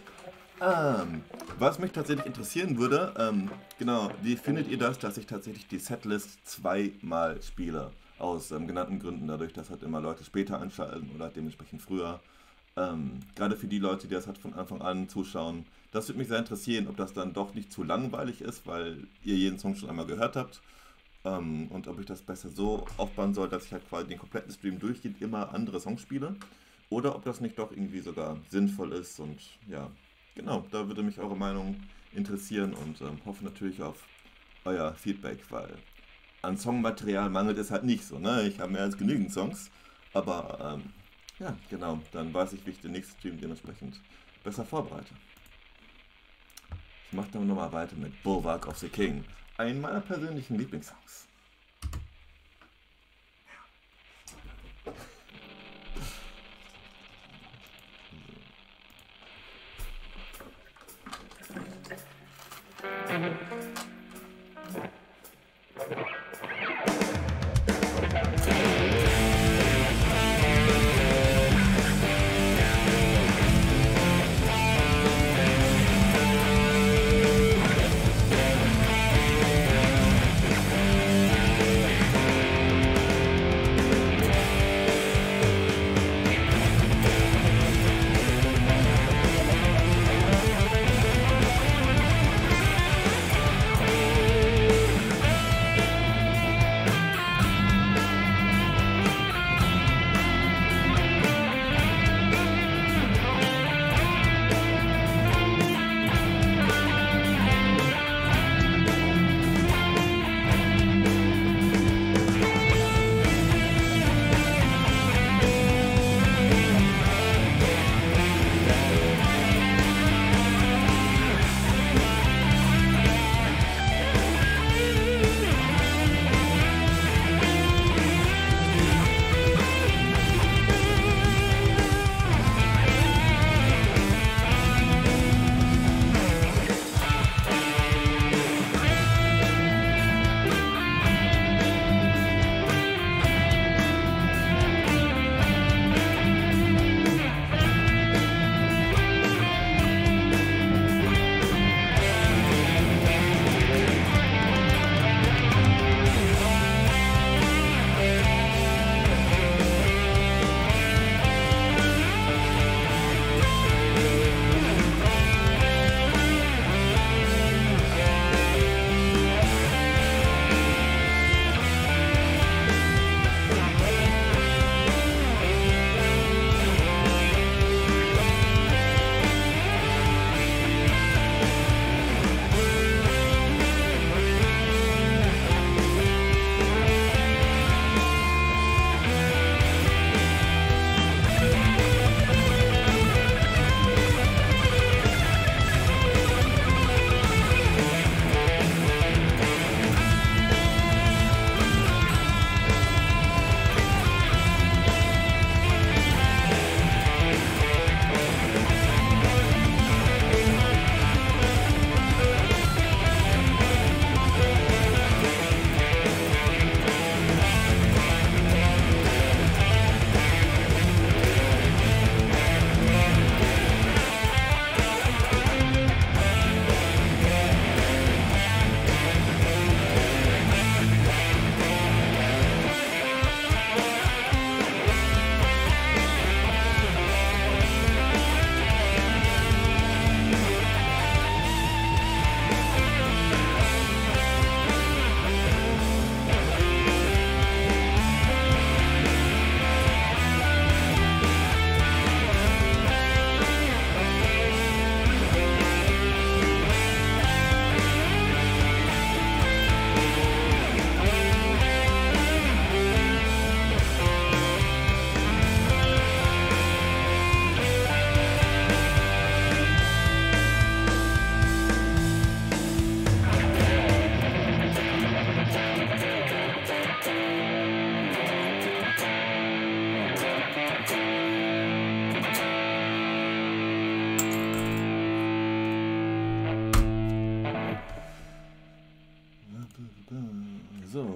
Was mich tatsächlich interessieren würde, genau, wie findet ihr das, dass ich tatsächlich die Setlist zweimal spiele? Aus genannten Gründen, dadurch, dass halt immer Leute später anschalten oder dementsprechend früher. Gerade für die Leute, die das halt von Anfang an zuschauen, das würde mich sehr interessieren, ob das dann doch nicht zu langweilig ist, weil ihr jeden Song schon einmal gehört habt. Und ob ich das besser so aufbauen soll, dass ich halt quasi den kompletten Stream durchgehend immer andere Songs spiele. Oder ob das nicht doch irgendwie sogar sinnvoll ist. Und ja, genau, da würde mich eure Meinung interessieren und hoffe natürlich auf euer Feedback, weil an Songmaterial mangelt es halt nicht so, ne? Ich habe mehr als genügend Songs, aber ja, genau, dann weiß ich, wie ich den nächsten Stream dementsprechend besser vorbereite. Ich mache dann nochmal weiter mit Bulwark of the King, einen meiner persönlichen Lieblingssongs.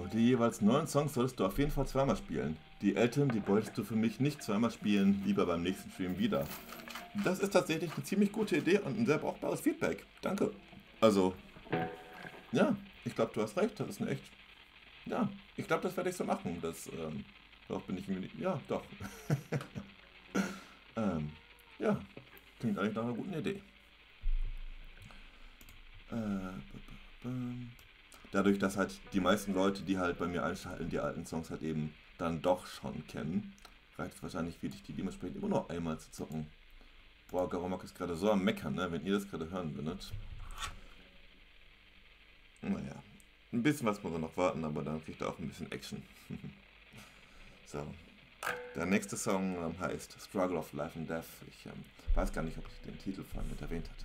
die jeweils 9 Songs solltest du auf jeden Fall zweimal spielen. Die älteren, die wolltest du für mich nicht zweimal spielen, lieber beim nächsten Stream wieder. Das ist tatsächlich eine ziemlich gute Idee und ein sehr brauchbares Feedback. Danke. Also, ja, ich glaube, du hast recht. Das ist eine echt... Ja, ich glaube, das werde ich so machen. Doch bin ich mir nicht... Ja, doch. Ja, klingt eigentlich nach einer guten Idee. Dadurch, dass halt die meisten Leute, die halt bei mir einschalten, die alten Songs halt eben dann doch schon kennen, reicht es wahrscheinlich für dich, die dementsprechend immer noch einmal zu zocken. Boah, Garomak ist gerade so am Meckern, ne? Wenn ihr das gerade hören würdet. Naja, ein bisschen was muss er noch warten, aber dann kriegt er auch ein bisschen Action. So. Der nächste Song heißt Struggle of Life and Death. Ich weiß gar nicht, ob ich den Titel vorhin mit erwähnt hatte.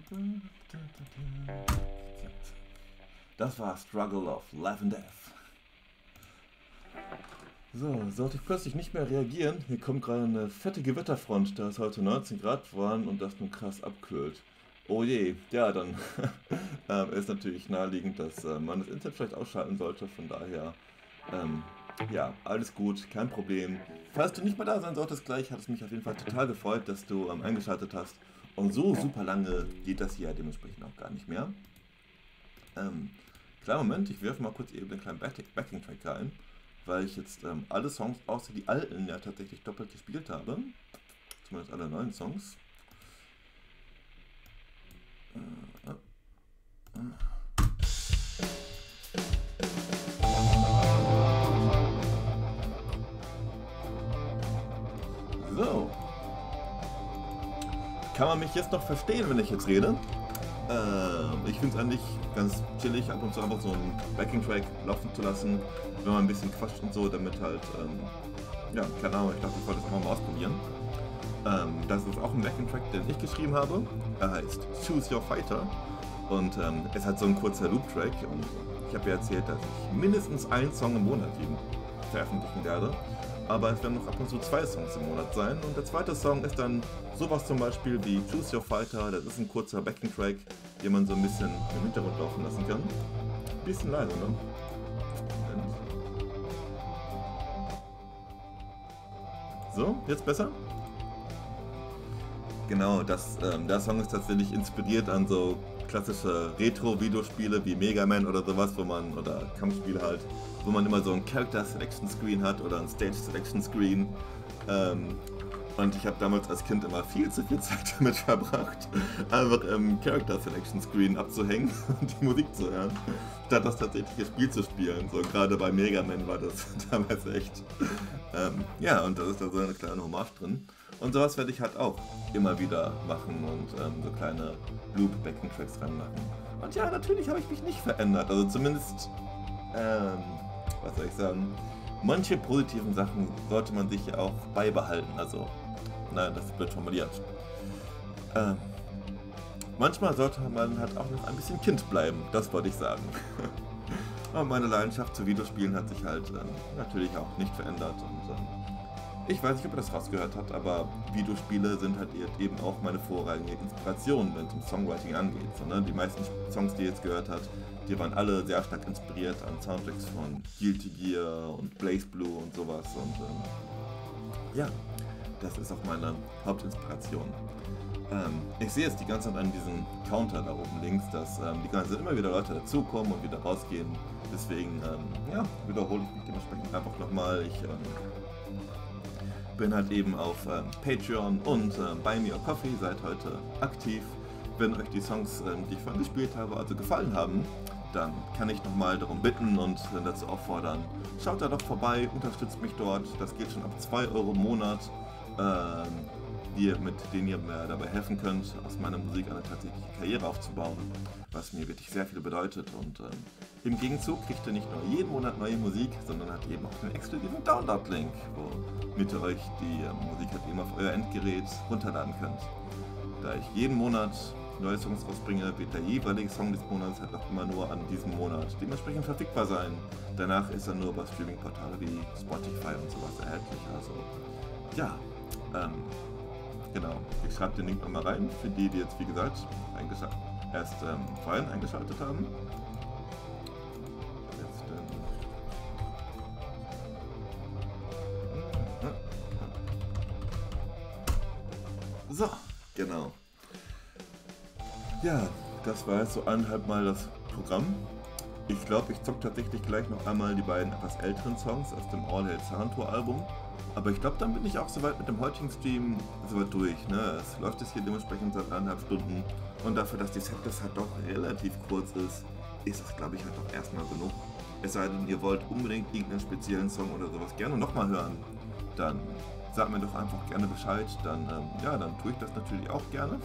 Das war Struggle of Life and Death. So, sollte ich plötzlich nicht mehr reagieren, hier kommt gerade eine fette Gewitterfront, da es heute 19 Grad waren und das nun krass abkühlt. Oh je, ja, dann ist natürlich naheliegend, dass man das Internet vielleicht ausschalten sollte, von daher, ja, alles gut, kein Problem. Falls du nicht mehr da sein solltest gleich, hat es mich auf jeden Fall total gefreut, dass du eingeschaltet hast. Und so super lange geht das hier dementsprechend auch gar nicht mehr. Kleinen Moment, ich werfe mal kurz eben den kleinen Backing-Track rein, weil ich jetzt alle Songs außer die alten ja tatsächlich doppelt gespielt habe. Zumindest alle neuen Songs. So. Kann man mich jetzt noch verstehen, wenn ich jetzt rede? Ich finde es eigentlich ganz chillig, ab und zu einfach so einen Backing-Track laufen zu lassen, wenn man ein bisschen quatscht und so, damit halt, ja, keine Ahnung, ich dachte, ich wollte das einfach mal ausprobieren. Das ist auch ein Backing-Track, den ich geschrieben habe. Er heißt Choose Your Fighter und es hat so ein kurzer Loop-Track und ich habe ja erzählt, dass ich mindestens einen Song im Monat eben veröffentlichen werde. Aber es werden noch ab und zu 2 Songs im Monat sein. Und der zweite Song ist dann sowas zum Beispiel wie Choose Your Fighter. Das ist ein kurzer Backing-Track, den man so ein bisschen im Hintergrund laufen lassen kann. Bisschen leise, ne? Moment. So, jetzt besser? Genau, der Song ist tatsächlich inspiriert an so klassische Retro-Videospiele wie Mega Man oder sowas, wo man, oder Kampfspiele halt, wo man immer so ein Character Selection Screen hat oder ein Stage Selection Screen. Und ich habe damals als Kind immer viel zu viel Zeit damit verbracht, einfach im Character Selection Screen abzuhängen und die Musik zu hören, statt das tatsächliche Spiel zu spielen. So gerade bei Mega Man war das damals echt. Ja, und da ist da so eine kleine Hommage drin. Und sowas werde ich halt auch immer wieder machen und so kleine Loop-Backing-Tracks ranmachen. Und ja, natürlich habe ich mich nicht verändert. Also zumindest, was soll ich sagen, manche positiven Sachen sollte man sich ja auch beibehalten. Also, nein, das wird formuliert. Manchmal sollte man halt auch noch ein bisschen Kind bleiben, das wollte ich sagen. Aber meine Leidenschaft zu Videospielen hat sich halt natürlich auch nicht verändert. Und ich weiß nicht, ob ihr das rausgehört habt, aber Videospiele sind halt eben auch meine vorrangige Inspiration, wenn es um Songwriting angeht. So, ne? Die meisten Songs, die ihr jetzt gehört habt, die waren alle sehr stark inspiriert an Soundtracks von Guilty Gear und Blaze Blue und sowas. Und ja, das ist auch meine Hauptinspiration. Ich sehe jetzt die ganze Zeit an diesem Counter da oben links, dass die ganze Zeit immer wieder Leute dazukommen und wieder rausgehen. Deswegen ja, wiederhole ich mich dementsprechend einfach nochmal. Ich bin halt eben auf Patreon und Buy Me a Coffee seit heute aktiv. Wenn euch die Songs, die ich vorhin gespielt habe, also gefallen haben, dann kann ich nochmal darum bitten und dazu auffordern, schaut da doch vorbei, unterstützt mich dort. Das geht schon ab 2 Euro im Monat, mit denen ihr mir dabei helfen könnt, aus meiner Musik eine tatsächliche Karriere aufzubauen, was mir wirklich sehr viel bedeutet. Und im Gegenzug kriegt ihr nicht nur jeden Monat neue Musik, sondern hat eben auch einen exklusiven Download-Link, womit ihr euch die Musik halt eben auf euer Endgerät runterladen könnt. Da ich jeden Monat neue Songs rausbringe, wird der jeweilige Song des Monats halt auch immer nur an diesem Monat dementsprechend verfügbar sein. Danach ist er nur bei Streaming-Portalen wie Spotify und sowas erhältlich. Also ja, genau. Ich schreibe den Link nochmal rein für die, die jetzt wie gesagt erst vorhin eingeschaltet haben. So, genau. Ja, das war jetzt so 1,5 Mal das Programm. Ich glaube, ich zocke tatsächlich gleich noch einmal die beiden etwas älteren Songs aus dem All Hail Sarantor Album. Aber ich glaube, dann bin ich auch soweit mit dem heutigen Stream soweit durch. Ne? Es läuft jetzt hier dementsprechend seit 1,5 Stunden. Und dafür, dass die Setlist halt doch relativ kurz ist, ist das, glaube ich, halt doch erstmal genug. Es sei denn, ihr wollt unbedingt irgendeinen speziellen Song oder sowas gerne nochmal hören, dann sagt mir doch einfach gerne Bescheid. Dann, ja, dann tue ich das natürlich auch gerne.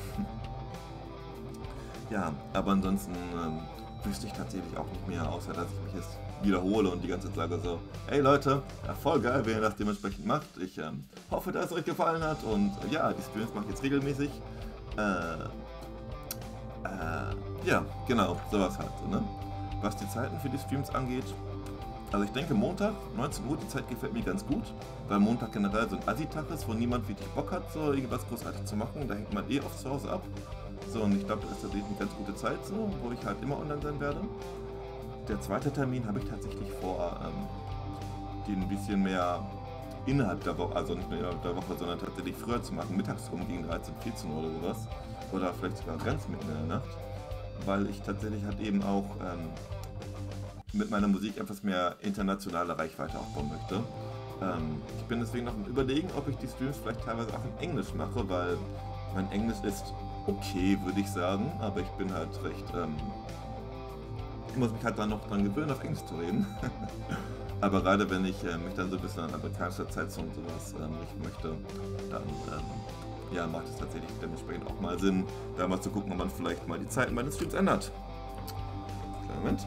Ja, aber ansonsten wüsste ich tatsächlich auch nicht mehr, außer dass ich mich jetzt wiederhole und die ganze Zeit sage so, hey Leute, ja, voll geil, wenn ihr das dementsprechend macht. Ich hoffe, dass es euch gefallen hat und ja, die Streams mache ich jetzt regelmäßig. Ja, genau, sowas halt so, ne? Was die Zeiten für die Streams angeht, also ich denke Montag, 19 Uhr, die Zeit gefällt mir ganz gut, weil Montag generell so ein Assi-Tag ist, wo niemand wirklich Bock hat, so irgendwas großartig zu machen, da hängt man eh oft zu Hause ab. So, und ich glaube, das ist tatsächlich eine ganz gute Zeit so, wo ich halt immer online sein werde. Der zweite Termin habe ich tatsächlich vor, den ein bisschen mehr innerhalb der Woche, also nicht nur innerhalb der Woche, sondern tatsächlich früher zu machen, mittags rum gegen 13, 14 Uhr oder sowas. Oder vielleicht sogar ganz mitten in der Nacht, weil ich tatsächlich halt eben auch mit meiner Musik etwas mehr internationale Reichweite aufbauen möchte. Ich bin deswegen noch am Überlegen, ob ich die Streams vielleicht teilweise auch in Englisch mache, weil mein Englisch ist okay, würde ich sagen, aber ich bin halt recht, ich muss mich halt dann noch dran gewöhnen, auf Englisch zu reden. Aber gerade wenn ich mich dann so ein bisschen an amerikanischer Zeitzone und sowas richten möchte, dann ja, macht es tatsächlich dementsprechend auch mal Sinn, da mal zu gucken, ob man vielleicht mal die Zeiten meines Streams ändert. Kleinen Moment.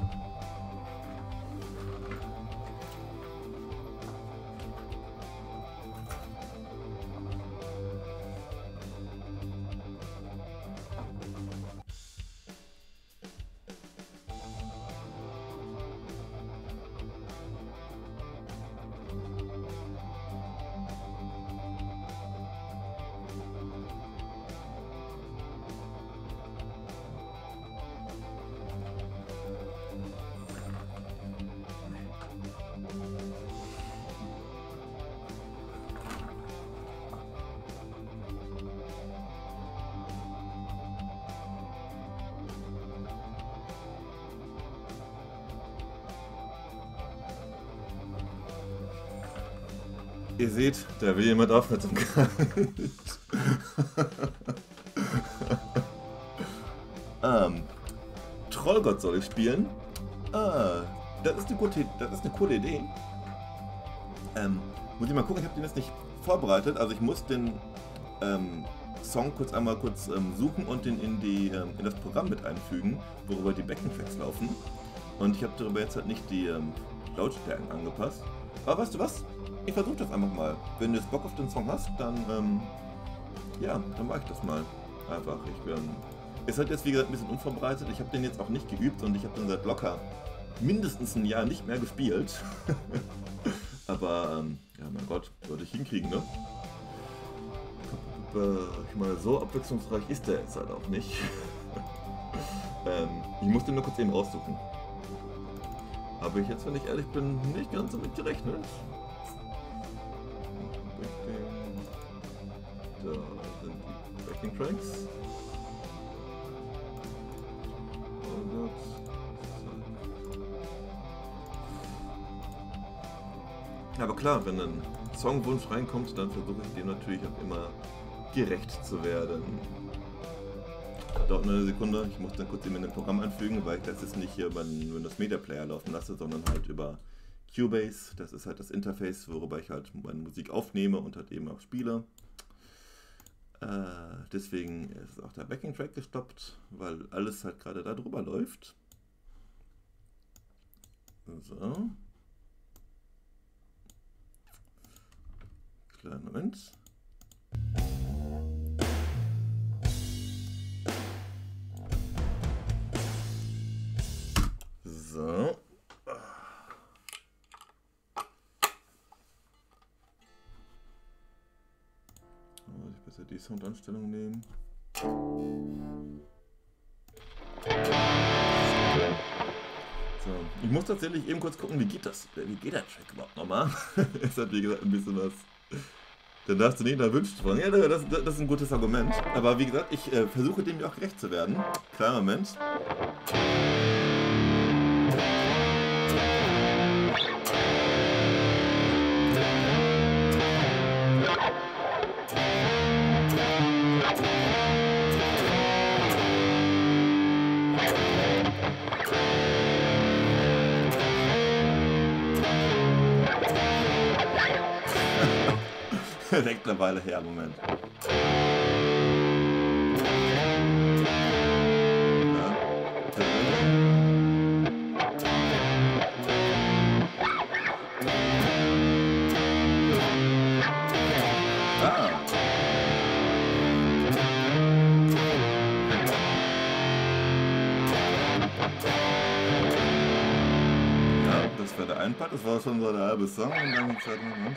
Ihr seht, da will jemand Aufmerksamkeit. Trollgott soll ich spielen. Das ist eine coole Idee. Muss ich mal gucken, ich habe den jetzt nicht vorbereitet. Also ich muss den Song einmal kurz suchen und den in das Programm mit einfügen, worüber die Backing-Tracks laufen. Und ich habe darüber jetzt halt nicht die Lautstärken angepasst. Aber weißt du was? Ich versuche das einfach mal. Wenn du jetzt Bock auf den Song hast, dann ja, dann mache ich das mal. Einfach. Ist halt jetzt wie gesagt ein bisschen unvorbereitet. Ich habe den jetzt auch nicht geübt und ich habe den seit locker mindestens ein Jahr nicht mehr gespielt. Aber ja, mein Gott, sollte ich hinkriegen, ne? Ich meine, so abwechslungsreich ist der jetzt halt auch nicht. Ich muss den nur kurz eben raussuchen. Habe ich jetzt, wenn ich ehrlich bin, nicht ganz damit gerechnet. Da sind die Backing Tracks. Aber klar, wenn ein Songwunsch reinkommt, dann versuche ich dem natürlich auch immer gerecht zu werden. Dauert nur eine Sekunde, ich muss dann kurz eben in ein Programm einfügen, weil ich das jetzt nicht hier über den Windows Media Player laufen lasse, sondern halt über Cubase. Das ist halt das Interface, worüber ich halt meine Musik aufnehme und halt eben auch spiele. Deswegen ist auch der Backing Track gestoppt, weil alles halt gerade da drüber läuft. So. Kleinen Moment. So. Muss ich besser die Soundanstellung nehmen. So. Ich muss tatsächlich eben kurz gucken, wie geht das? Wie geht der Track überhaupt nochmal? Ist halt wie gesagt ein bisschen was. Dann darfst du nicht erwünscht von. Ja, das ist ein gutes Argument. Aber wie gesagt, ich versuche dem ja auch gerecht zu werden. Kleiner Moment. Direkt eine Weile her, Moment. ein Part, das war schon so der halbe Song und dann ging's halt Moment.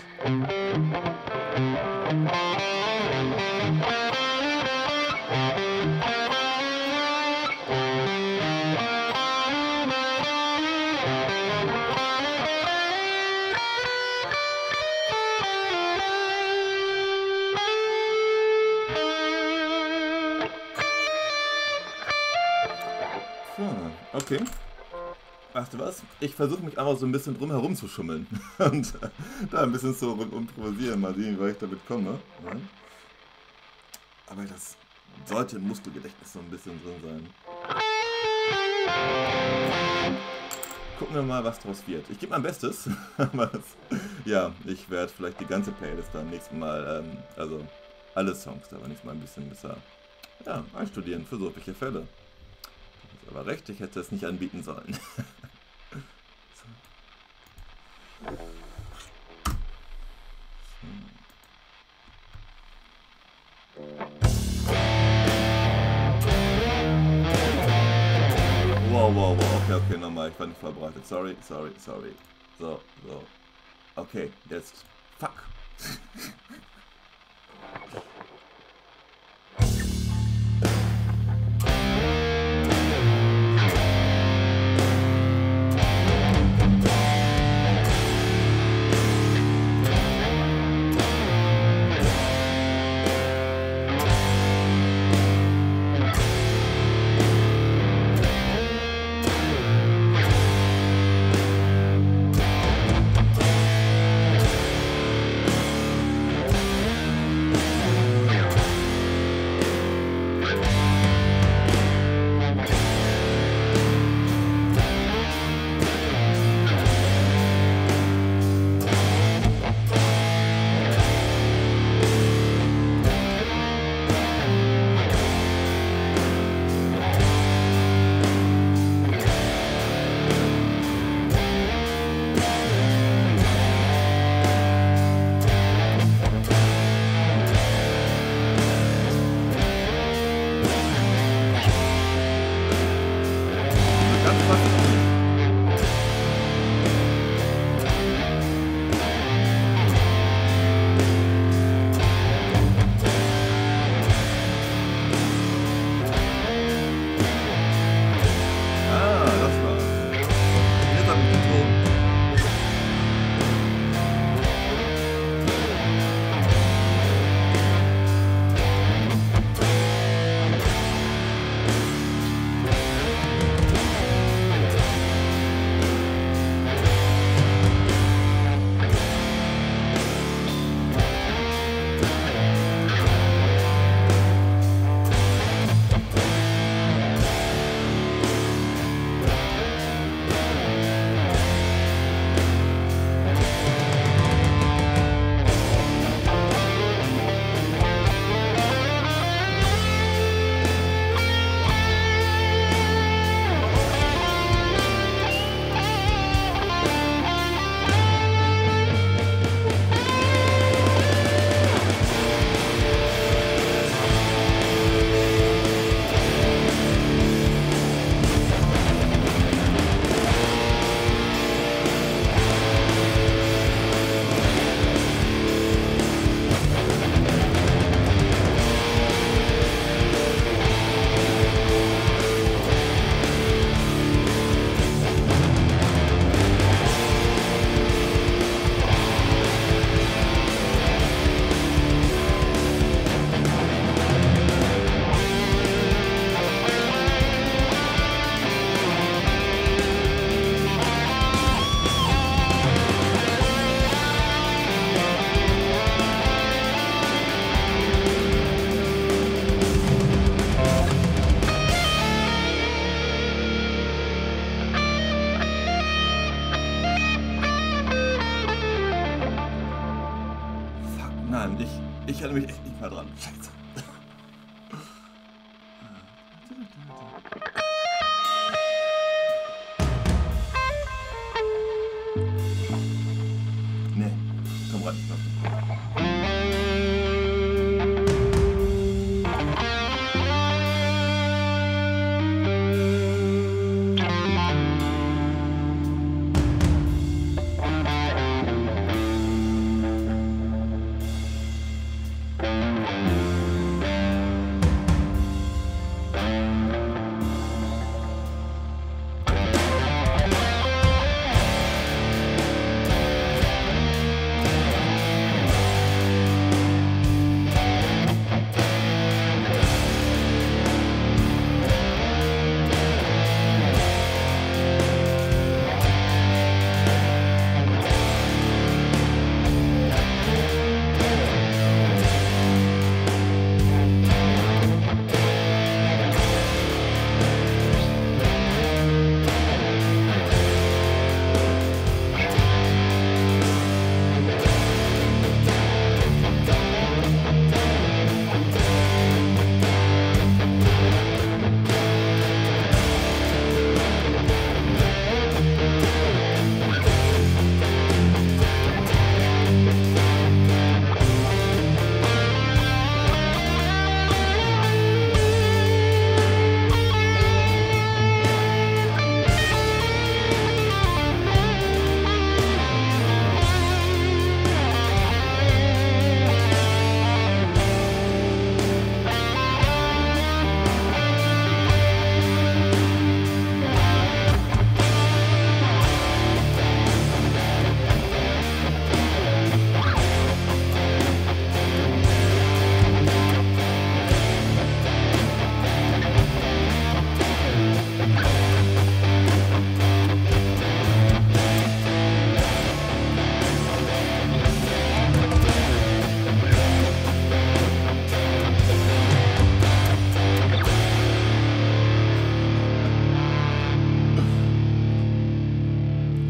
Okay. Weißt du was? Ich versuche mich einfach so ein bisschen drum herum zu schummeln. Und da ein bisschen so improvisieren. Mal sehen, wie weit ich damit komme. Ja. Aber das sollte im Muskelgedächtnis so ein bisschen drin sein. Gucken wir mal, was draus wird. Ich gebe mein Bestes. Ja, ich werde vielleicht die ganze Playlist beim nächsten Mal, also alle Songs, aber nicht mal ein bisschen besser, ja, einstudieren für solche Fälle. Aber recht, ich hätte es nicht anbieten sollen. Wow, okay, nochmal, ich war nicht vorbereitet. Sorry. So. Okay, jetzt. Fuck. Ich erinnere mich echt nicht mehr dran. Scheiße. Nee, komm rein.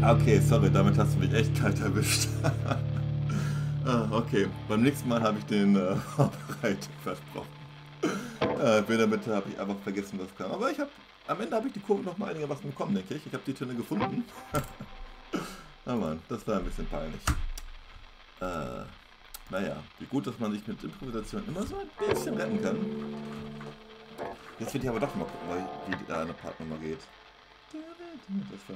Okay, sorry, damit hast du mich echt kalt erwischt. Okay, beim nächsten Mal habe ich den vorbereitet, versprochen. Damit habe ich einfach vergessen, was kam. Aber am Ende habe ich die Kurve noch mal einigermaßen bekommen, denke ich. Ich habe die Töne gefunden. Oh Mann, das war ein bisschen peinlich. Naja, wie gut, dass man sich mit Improvisation immer so ein bisschen retten kann. Jetzt will ich aber doch mal gucken, wie der eine Part nochmal geht. Das war...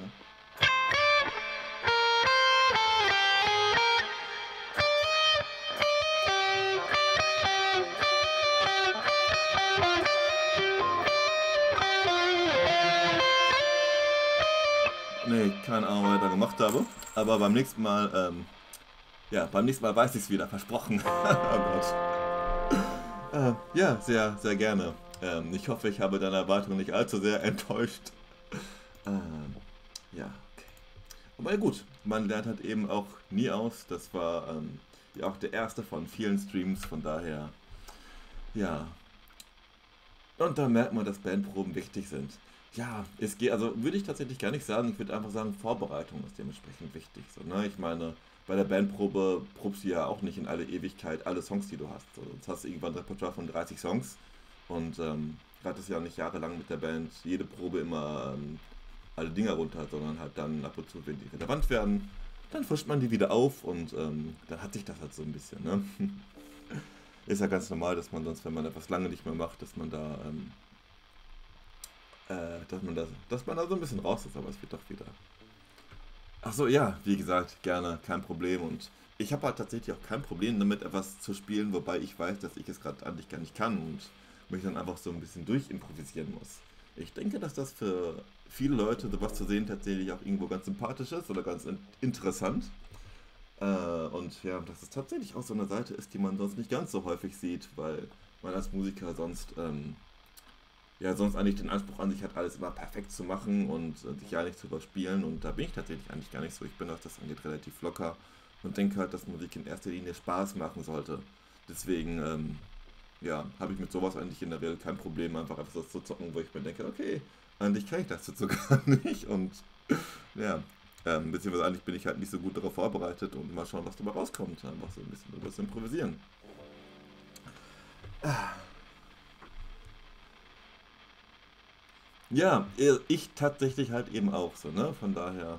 Nee, keine Ahnung, was ich da gemacht habe. Aber beim nächsten Mal, beim nächsten Mal weiß ich es wieder, versprochen. Oh Gott. Ja, sehr, sehr gerne. Ich hoffe, ich habe deine Erwartungen nicht allzu sehr enttäuscht. Ja, okay. Aber gut, man lernt halt eben auch nie aus. Das war ja auch der erste von vielen Streams, von daher, ja. Und da merkt man, dass Bandproben wichtig sind. Ja, es geht, also würde ich tatsächlich gar nicht sagen, ich würde einfach sagen, Vorbereitung ist dementsprechend wichtig. So, ne? Ich meine, bei der Bandprobe probst du ja auch nicht in alle Ewigkeit alle Songs, die du hast. So, sonst hast du irgendwann ein Repertoire von 30 Songs und hattest ja auch nicht jahrelang mit der Band jede Probe immer alle Dinger runter, sondern halt dann ab und zu, wenn die relevant werden, dann frischt man die wieder auf und dann hat sich das halt so ein bisschen. Ne? Ist ja ganz normal, dass man sonst, wenn man etwas lange nicht mehr macht, dass man da dass man da so ein bisschen raus ist, aber es wird doch wieder. Ach so, ja, wie gesagt, gerne, kein Problem. Und ich habe halt tatsächlich auch kein Problem damit, etwas zu spielen, wobei ich weiß, dass ich es gerade eigentlich gar nicht kann und mich dann einfach so ein bisschen durchimprovisieren muss. Ich denke, dass das für viele Leute, sowas zu sehen, tatsächlich auch irgendwo ganz sympathisch ist oder ganz interessant. Und ja, dass es tatsächlich auch so eine Seite ist, die man sonst nicht ganz so häufig sieht, weil man als Musiker sonst sonst eigentlich den Anspruch an sich hat, alles immer perfekt zu machen und sich ja nicht zu überspielen. Und da bin ich tatsächlich eigentlich gar nicht so. Ich bin, was das angeht, relativ locker und denke halt, dass Musik in erster Linie Spaß machen sollte. Deswegen, habe ich mit sowas eigentlich in der Regel kein Problem, einfach etwas zu zocken, wo ich mir denke, okay, eigentlich kann ich das jetzt sogar nicht. Und ja, beziehungsweise eigentlich bin ich halt nicht so gut darauf vorbereitet und mal schauen, was dabei rauskommt. Einfach so ein bisschen drüber zu improvisieren. Ja, ich tatsächlich halt eben auch so, ne? Von daher.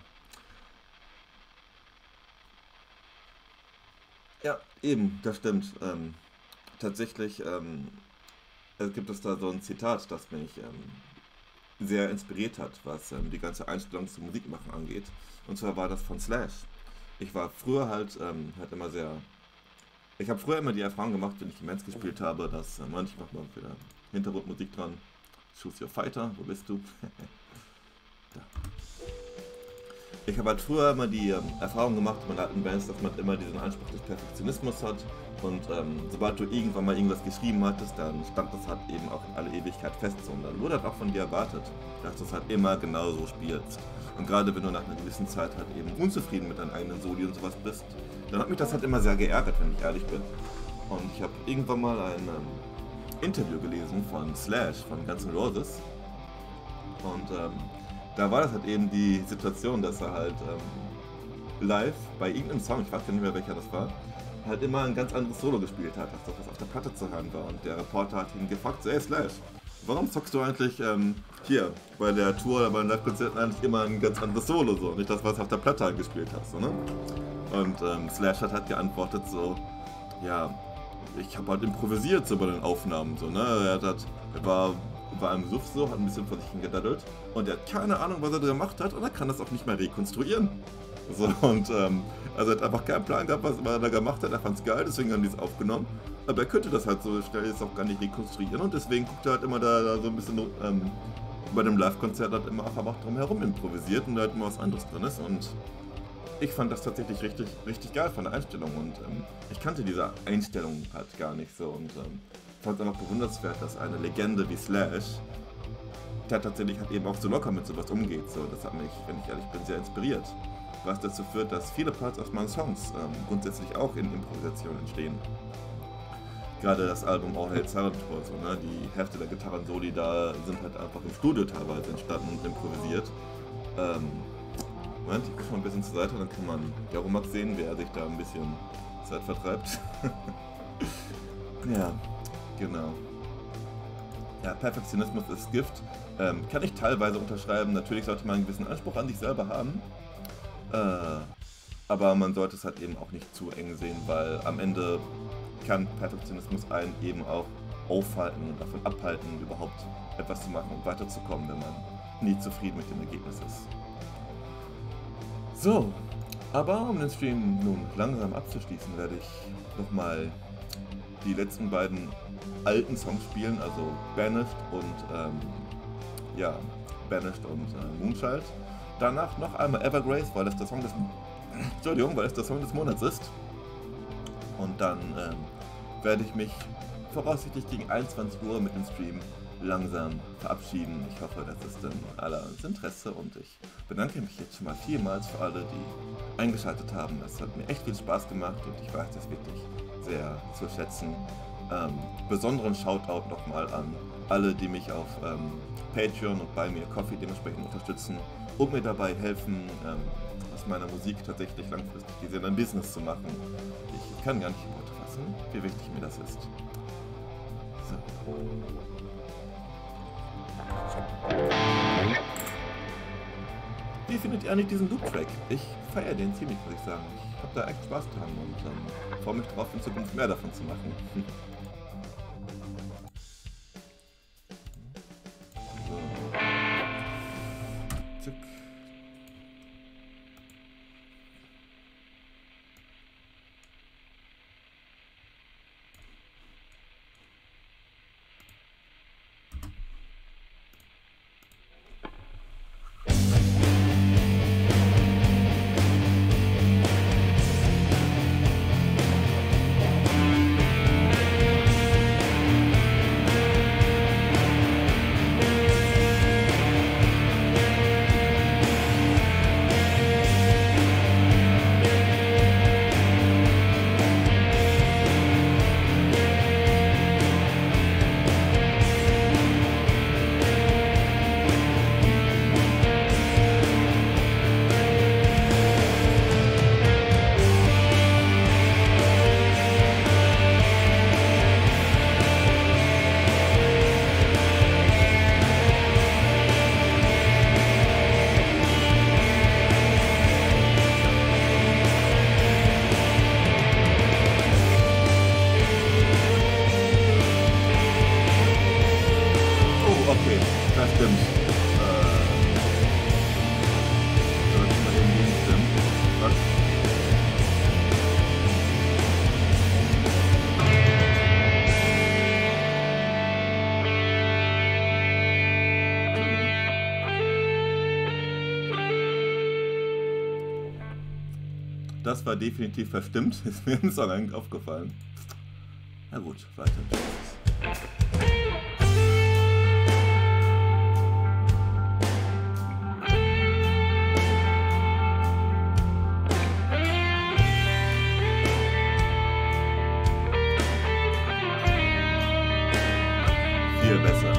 Ja, eben, das stimmt. Tatsächlich gibt es da so ein Zitat, das mich sehr inspiriert hat, was die ganze Einstellung zum Musikmachen angeht. Und zwar war das von Slash. Ich war früher halt immer sehr. Ich habe früher immer die Erfahrung gemacht, wenn ich in Bands gespielt habe, dass manchmal mal wieder Hintergrundmusik dran. Choose Your Fighter, wo bist du? Da. Ich habe halt früher immer die Erfahrung gemacht mit alten Bands, dass man immer diesen Anspruch des Perfektionismus hat und sobald du irgendwann mal irgendwas geschrieben hattest, dann stand das halt eben auch in alle Ewigkeit fest, so. Und dann wurde halt auch von dir erwartet, dass du es halt immer genauso spielst. Und gerade wenn du nach einer gewissen Zeit halt eben unzufrieden mit deinen eigenen Soli und sowas bist, dann hat mich das halt immer sehr geärgert, wenn ich ehrlich bin. Und ich habe irgendwann mal ein Interview gelesen von Slash, von Guns N' Roses. Und da war das halt eben die Situation, dass er halt live bei irgendeinem Song, ich weiß gar nicht mehr welcher das war, halt immer ein ganz anderes Solo gespielt hat, als das, was auf der Platte zu hören war. Und der Reporter hat ihn gefragt, so, hey Slash, warum zockst du eigentlich hier bei der Tour oder bei den Live-Konzerten eigentlich immer ein ganz anderes Solo so, nicht das, was auf der Platte halt gespielt hast, so, ne? Und Slash hat halt geantwortet so, ja, ich habe halt improvisiert so bei den Aufnahmen, so, ne? Er war im Suff so, hat ein bisschen vor sich hingedaddelt und er hat keine Ahnung, was er da gemacht hat und er kann das auch nicht mehr rekonstruieren. So, und also er hat einfach keinen Plan gehabt, was er da gemacht hat, er fand es geil, deswegen haben die es aufgenommen. Aber er könnte das halt so schnell jetzt auch gar nicht rekonstruieren und deswegen guckt er halt immer da so ein bisschen bei dem Live-Konzert halt immer einfach drum herum improvisiert und da halt immer was anderes drin ist und ich fand das tatsächlich richtig, richtig geil von der Einstellung und ich kannte diese Einstellung halt gar nicht so und fand es einfach bewundernswert, dass eine Legende wie Slash, der tatsächlich halt eben auch so locker mit sowas umgeht. So, das hat mich, wenn ich ehrlich bin, sehr inspiriert. Was dazu führt, dass viele Parts aus meinen Songs grundsätzlich auch in Improvisation entstehen. Gerade das Album All Hail Silent Tour, so, ne? Die Hälfte der Gitarren-Soli da sind halt einfach im Studio teilweise entstanden und improvisiert. Moment, ich gucke mal ein bisschen zur Seite, dann kann man Jaromak sehen, wie er sich da ein bisschen Zeit vertreibt. Ja, genau. Ja, Perfektionismus ist Gift. Kann ich teilweise unterschreiben. Natürlich sollte man einen gewissen Anspruch an sich selber haben. Aber man sollte es halt eben auch nicht zu eng sehen, weil am Ende kann Perfektionismus einen eben auch aufhalten und davon abhalten, überhaupt etwas zu machen und weiterzukommen, wenn man nie zufrieden mit dem Ergebnis ist. So, aber um den Stream nun langsam abzuschließen, werde ich nochmal die letzten beiden alten Songs spielen, also Banished und Banished und Moonchild. Danach noch einmal Evergrace, weil es der Song des Monats ist. Und dann werde ich mich voraussichtlich gegen 21 Uhr mit dem Stream langsam verabschieden. Ich hoffe, das ist in aller Interesse und ich bedanke mich jetzt schon mal vielmals für alle, die eingeschaltet haben. Es hat mir echt viel Spaß gemacht und ich weiß das wirklich sehr zu schätzen. Besonderen Shoutout nochmal an alle, die mich auf Patreon und bei mir Coffee dementsprechend unterstützen und mir dabei helfen, aus meiner Musik tatsächlich langfristig gesehen ein Business zu machen. Ich kann gar nicht in Worte fassen, wie wichtig mir das ist. So. Wie findet ihr eigentlich diesen Loop-Track? Ich feiere den ziemlich, muss ich sagen. Ich habe da echt Spaß dran und freue mich drauf, in Zukunft mehr davon zu machen. So. Zick. Das war definitiv verstimmt, ist mir im Song eigentlich aufgefallen. Na gut, weiter. Viel besser.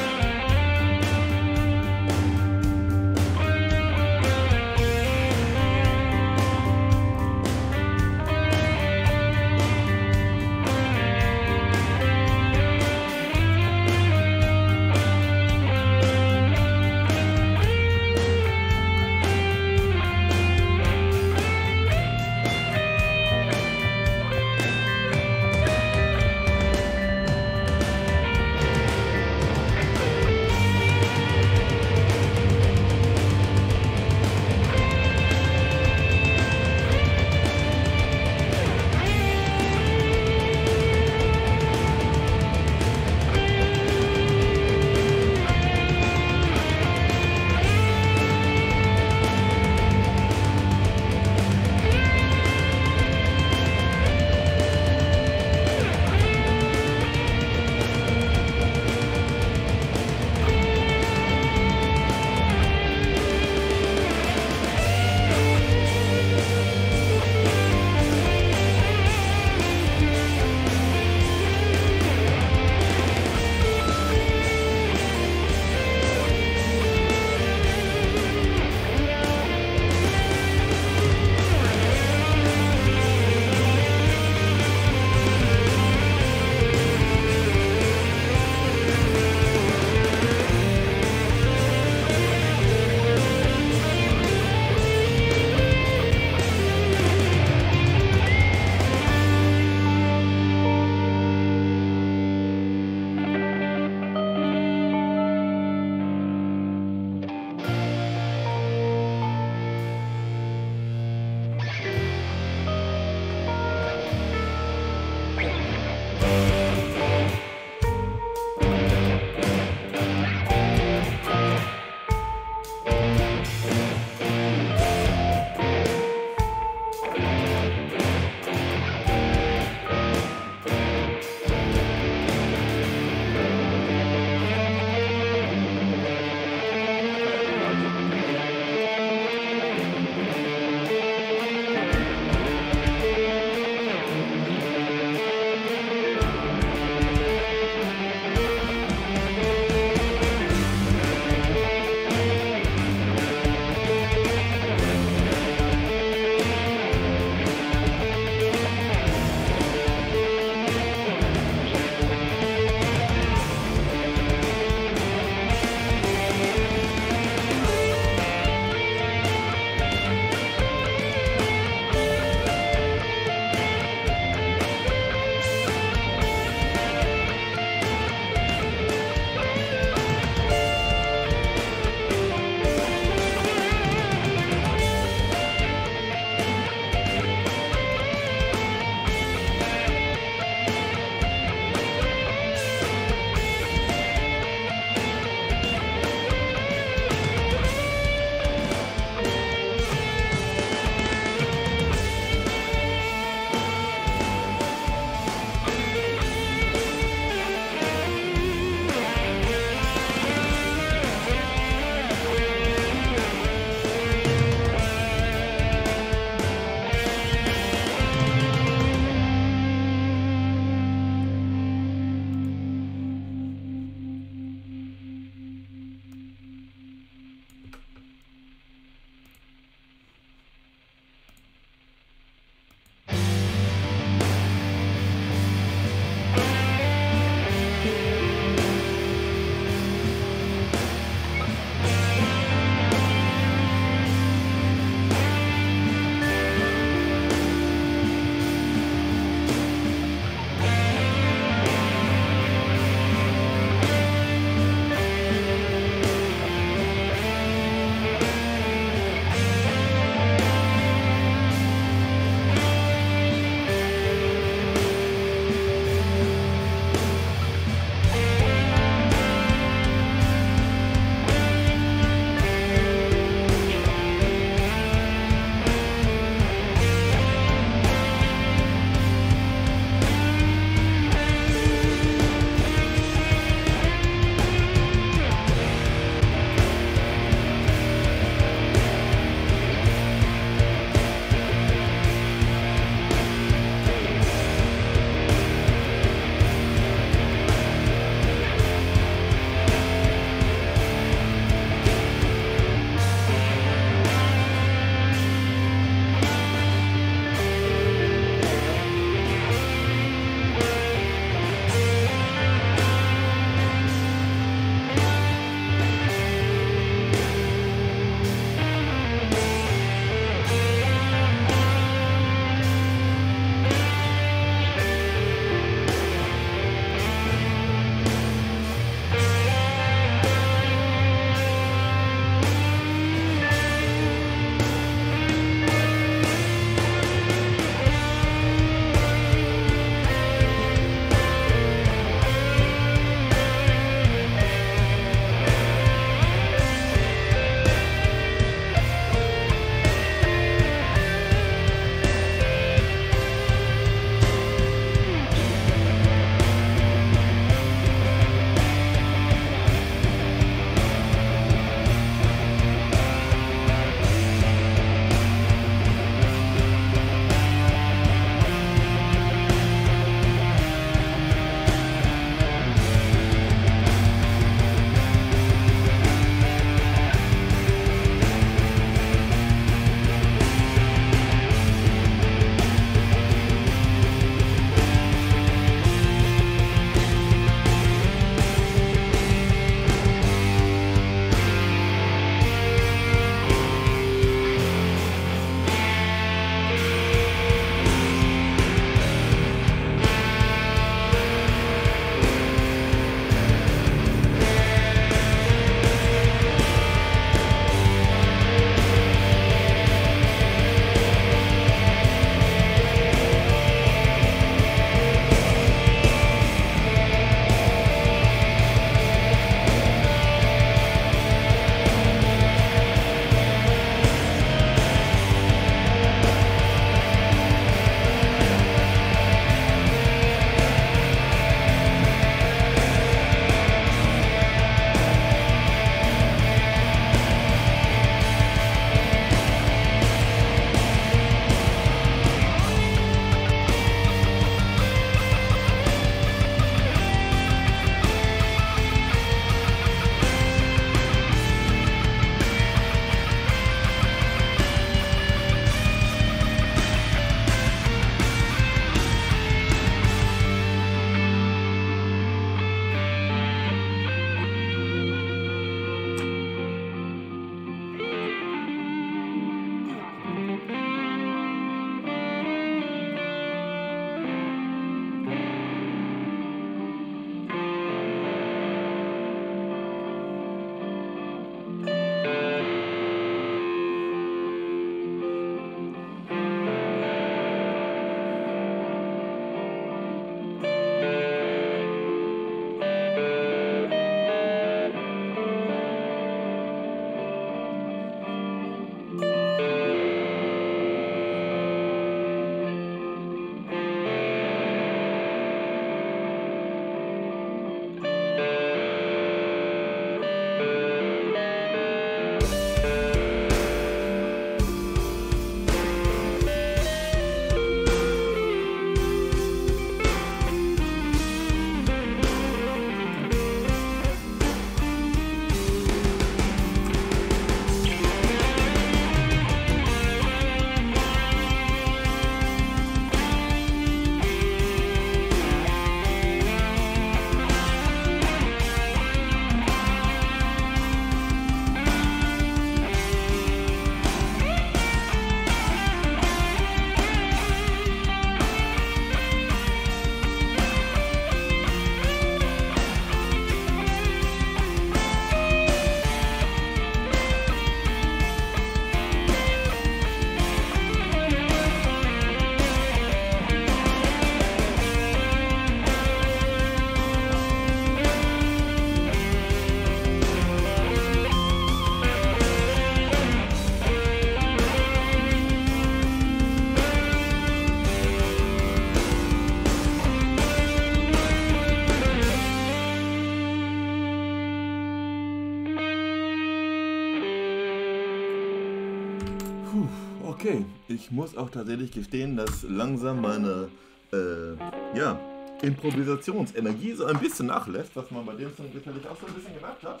Okay, ich muss auch tatsächlich gestehen, dass langsam meine ja, Improvisationsenergie so ein bisschen nachlässt, was man bei dem Song sicherlich auch so ein bisschen gemerkt hat.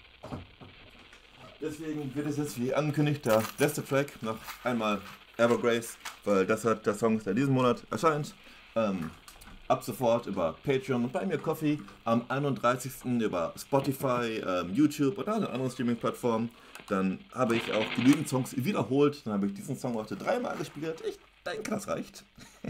Deswegen wird es jetzt wie angekündigt der letzte Track noch einmal Evergrace, weil das hat der Song, der diesen Monat erscheint. Ab sofort über Patreon und Buy Me a Coffee, am 31. über Spotify, YouTube und alle anderen Streaming-Plattformen. Dann habe ich auch genügend Songs wiederholt. Dann habe ich diesen Song heute 3-mal gespielt. Ich denke, das reicht.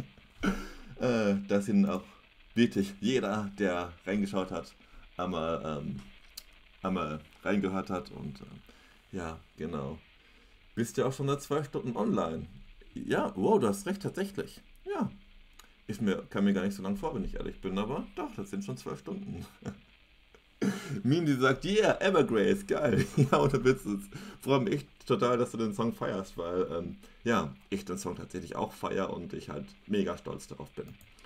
Dass ihn auch wirklich jeder, der reingeschaut hat, einmal reingehört hat. Und ja, genau. Bist ja auch schon seit 2 Stunden online. Ja, wow, du hast recht, tatsächlich. Ja. Kam mir gar nicht so lang vor, wenn ich ehrlich bin, aber doch, das sind schon 2 Stunden. Mindi sagt, yeah, Evergrace, geil. Ja, ohne Witz, es freut mich echt total, dass du den Song feierst, weil, ja, ich den Song tatsächlich auch feiere und ich halt mega stolz darauf bin.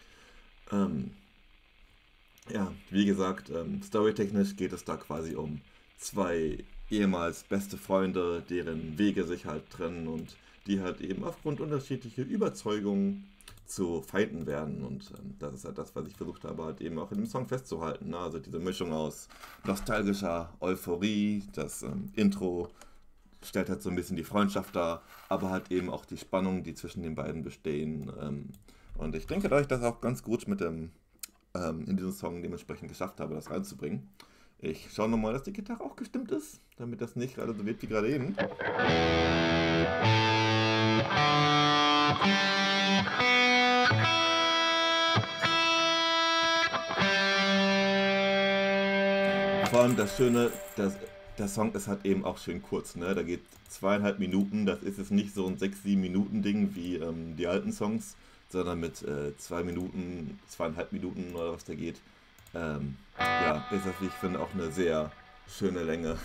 Ja, wie gesagt, storytechnisch geht es da quasi um 2 ehemals beste Freunde, deren Wege sich halt trennen und die halt eben aufgrund unterschiedlicher Überzeugungen zu Feinden werden, und das ist halt das, was ich versucht habe, halt eben auch in dem Song festzuhalten. Ne? Also diese Mischung aus nostalgischer Euphorie, das Intro stellt halt so ein bisschen die Freundschaft dar, aber halt eben auch die Spannungen, die zwischen den beiden bestehen. Und ich denke, dass ich das auch ganz gut mit dem in diesem Song dementsprechend geschafft habe, das reinzubringen. Ich schaue nochmal, dass die Gitarre auch gestimmt ist, damit das nicht gerade so wird wie gerade eben. Vor allem das Schöne, der Song ist halt eben auch schön kurz, ne? Da geht 2,5 Minuten, das ist jetzt nicht so ein 6-7 Minuten Ding wie die alten Songs, sondern mit 2 Minuten, 2,5 Minuten oder was da geht. Ja, ist das, wie ich finde, auch eine sehr schöne Länge.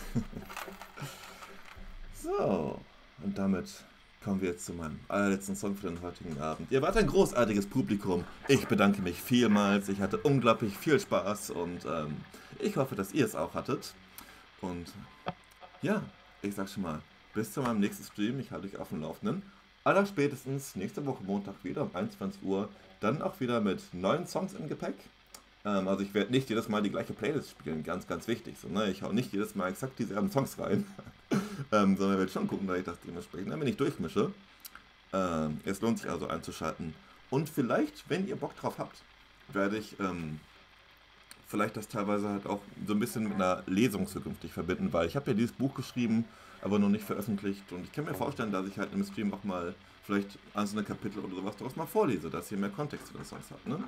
So, und damit kommen wir jetzt zu meinem allerletzten Song für den heutigen Abend. Ihr wart ein großartiges Publikum. Ich bedanke mich vielmals. Ich hatte unglaublich viel Spaß und ich hoffe, dass ihr es auch hattet. Und ja, ich sag schon mal, bis zu meinem nächsten Stream. Ich halte euch auf dem Laufenden. Allerspätestens nächste Woche Montag wieder um 21 Uhr. Dann auch wieder mit neuen Songs im Gepäck. Also ich werde nicht jedes Mal die gleiche Playlist spielen, ganz, ganz wichtig. So, ne? Ich hau nicht jedes Mal exakt dieselben Songs rein, sondern werde schon gucken, dass ich das dementsprechend, wenn ich durchmische. Es lohnt sich also einzuschalten. Und vielleicht, wenn ihr Bock drauf habt, werde ich vielleicht das teilweise halt auch so ein bisschen mit einer Lesung zukünftig verbinden, weil ich habe ja dieses Buch geschrieben, aber noch nicht veröffentlicht. Und ich kann mir vorstellen, dass ich halt im Stream auch mal vielleicht einzelne Kapitel oder sowas daraus mal vorlese, dass ihr mehr Kontext zu den Songs habt, ne?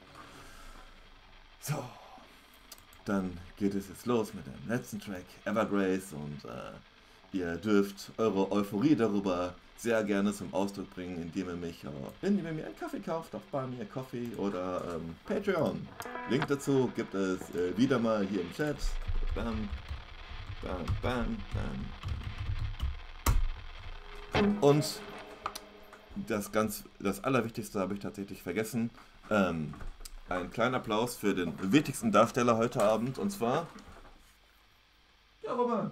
So, dann geht es jetzt los mit dem letzten Track, Evergrace, und ihr dürft eure Euphorie darüber sehr gerne zum Ausdruck bringen, indem ihr mir einen Kaffee kauft auf Buy Me a Coffee oder Patreon. Link dazu gibt es wieder mal hier im Chat. Bam, bam, bam, bam. Und das Allerwichtigste habe ich tatsächlich vergessen. Ein kleiner Applaus für den wichtigsten Darsteller heute Abend, und zwar der Roman.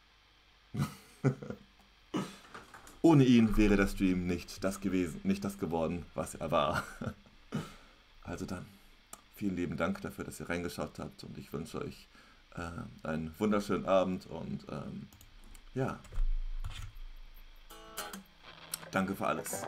Ohne ihn wäre der Stream nicht das geworden, was er war. Also dann, vielen lieben Dank dafür, dass ihr reingeschaut habt, und ich wünsche euch einen wunderschönen Abend und ja, danke für alles.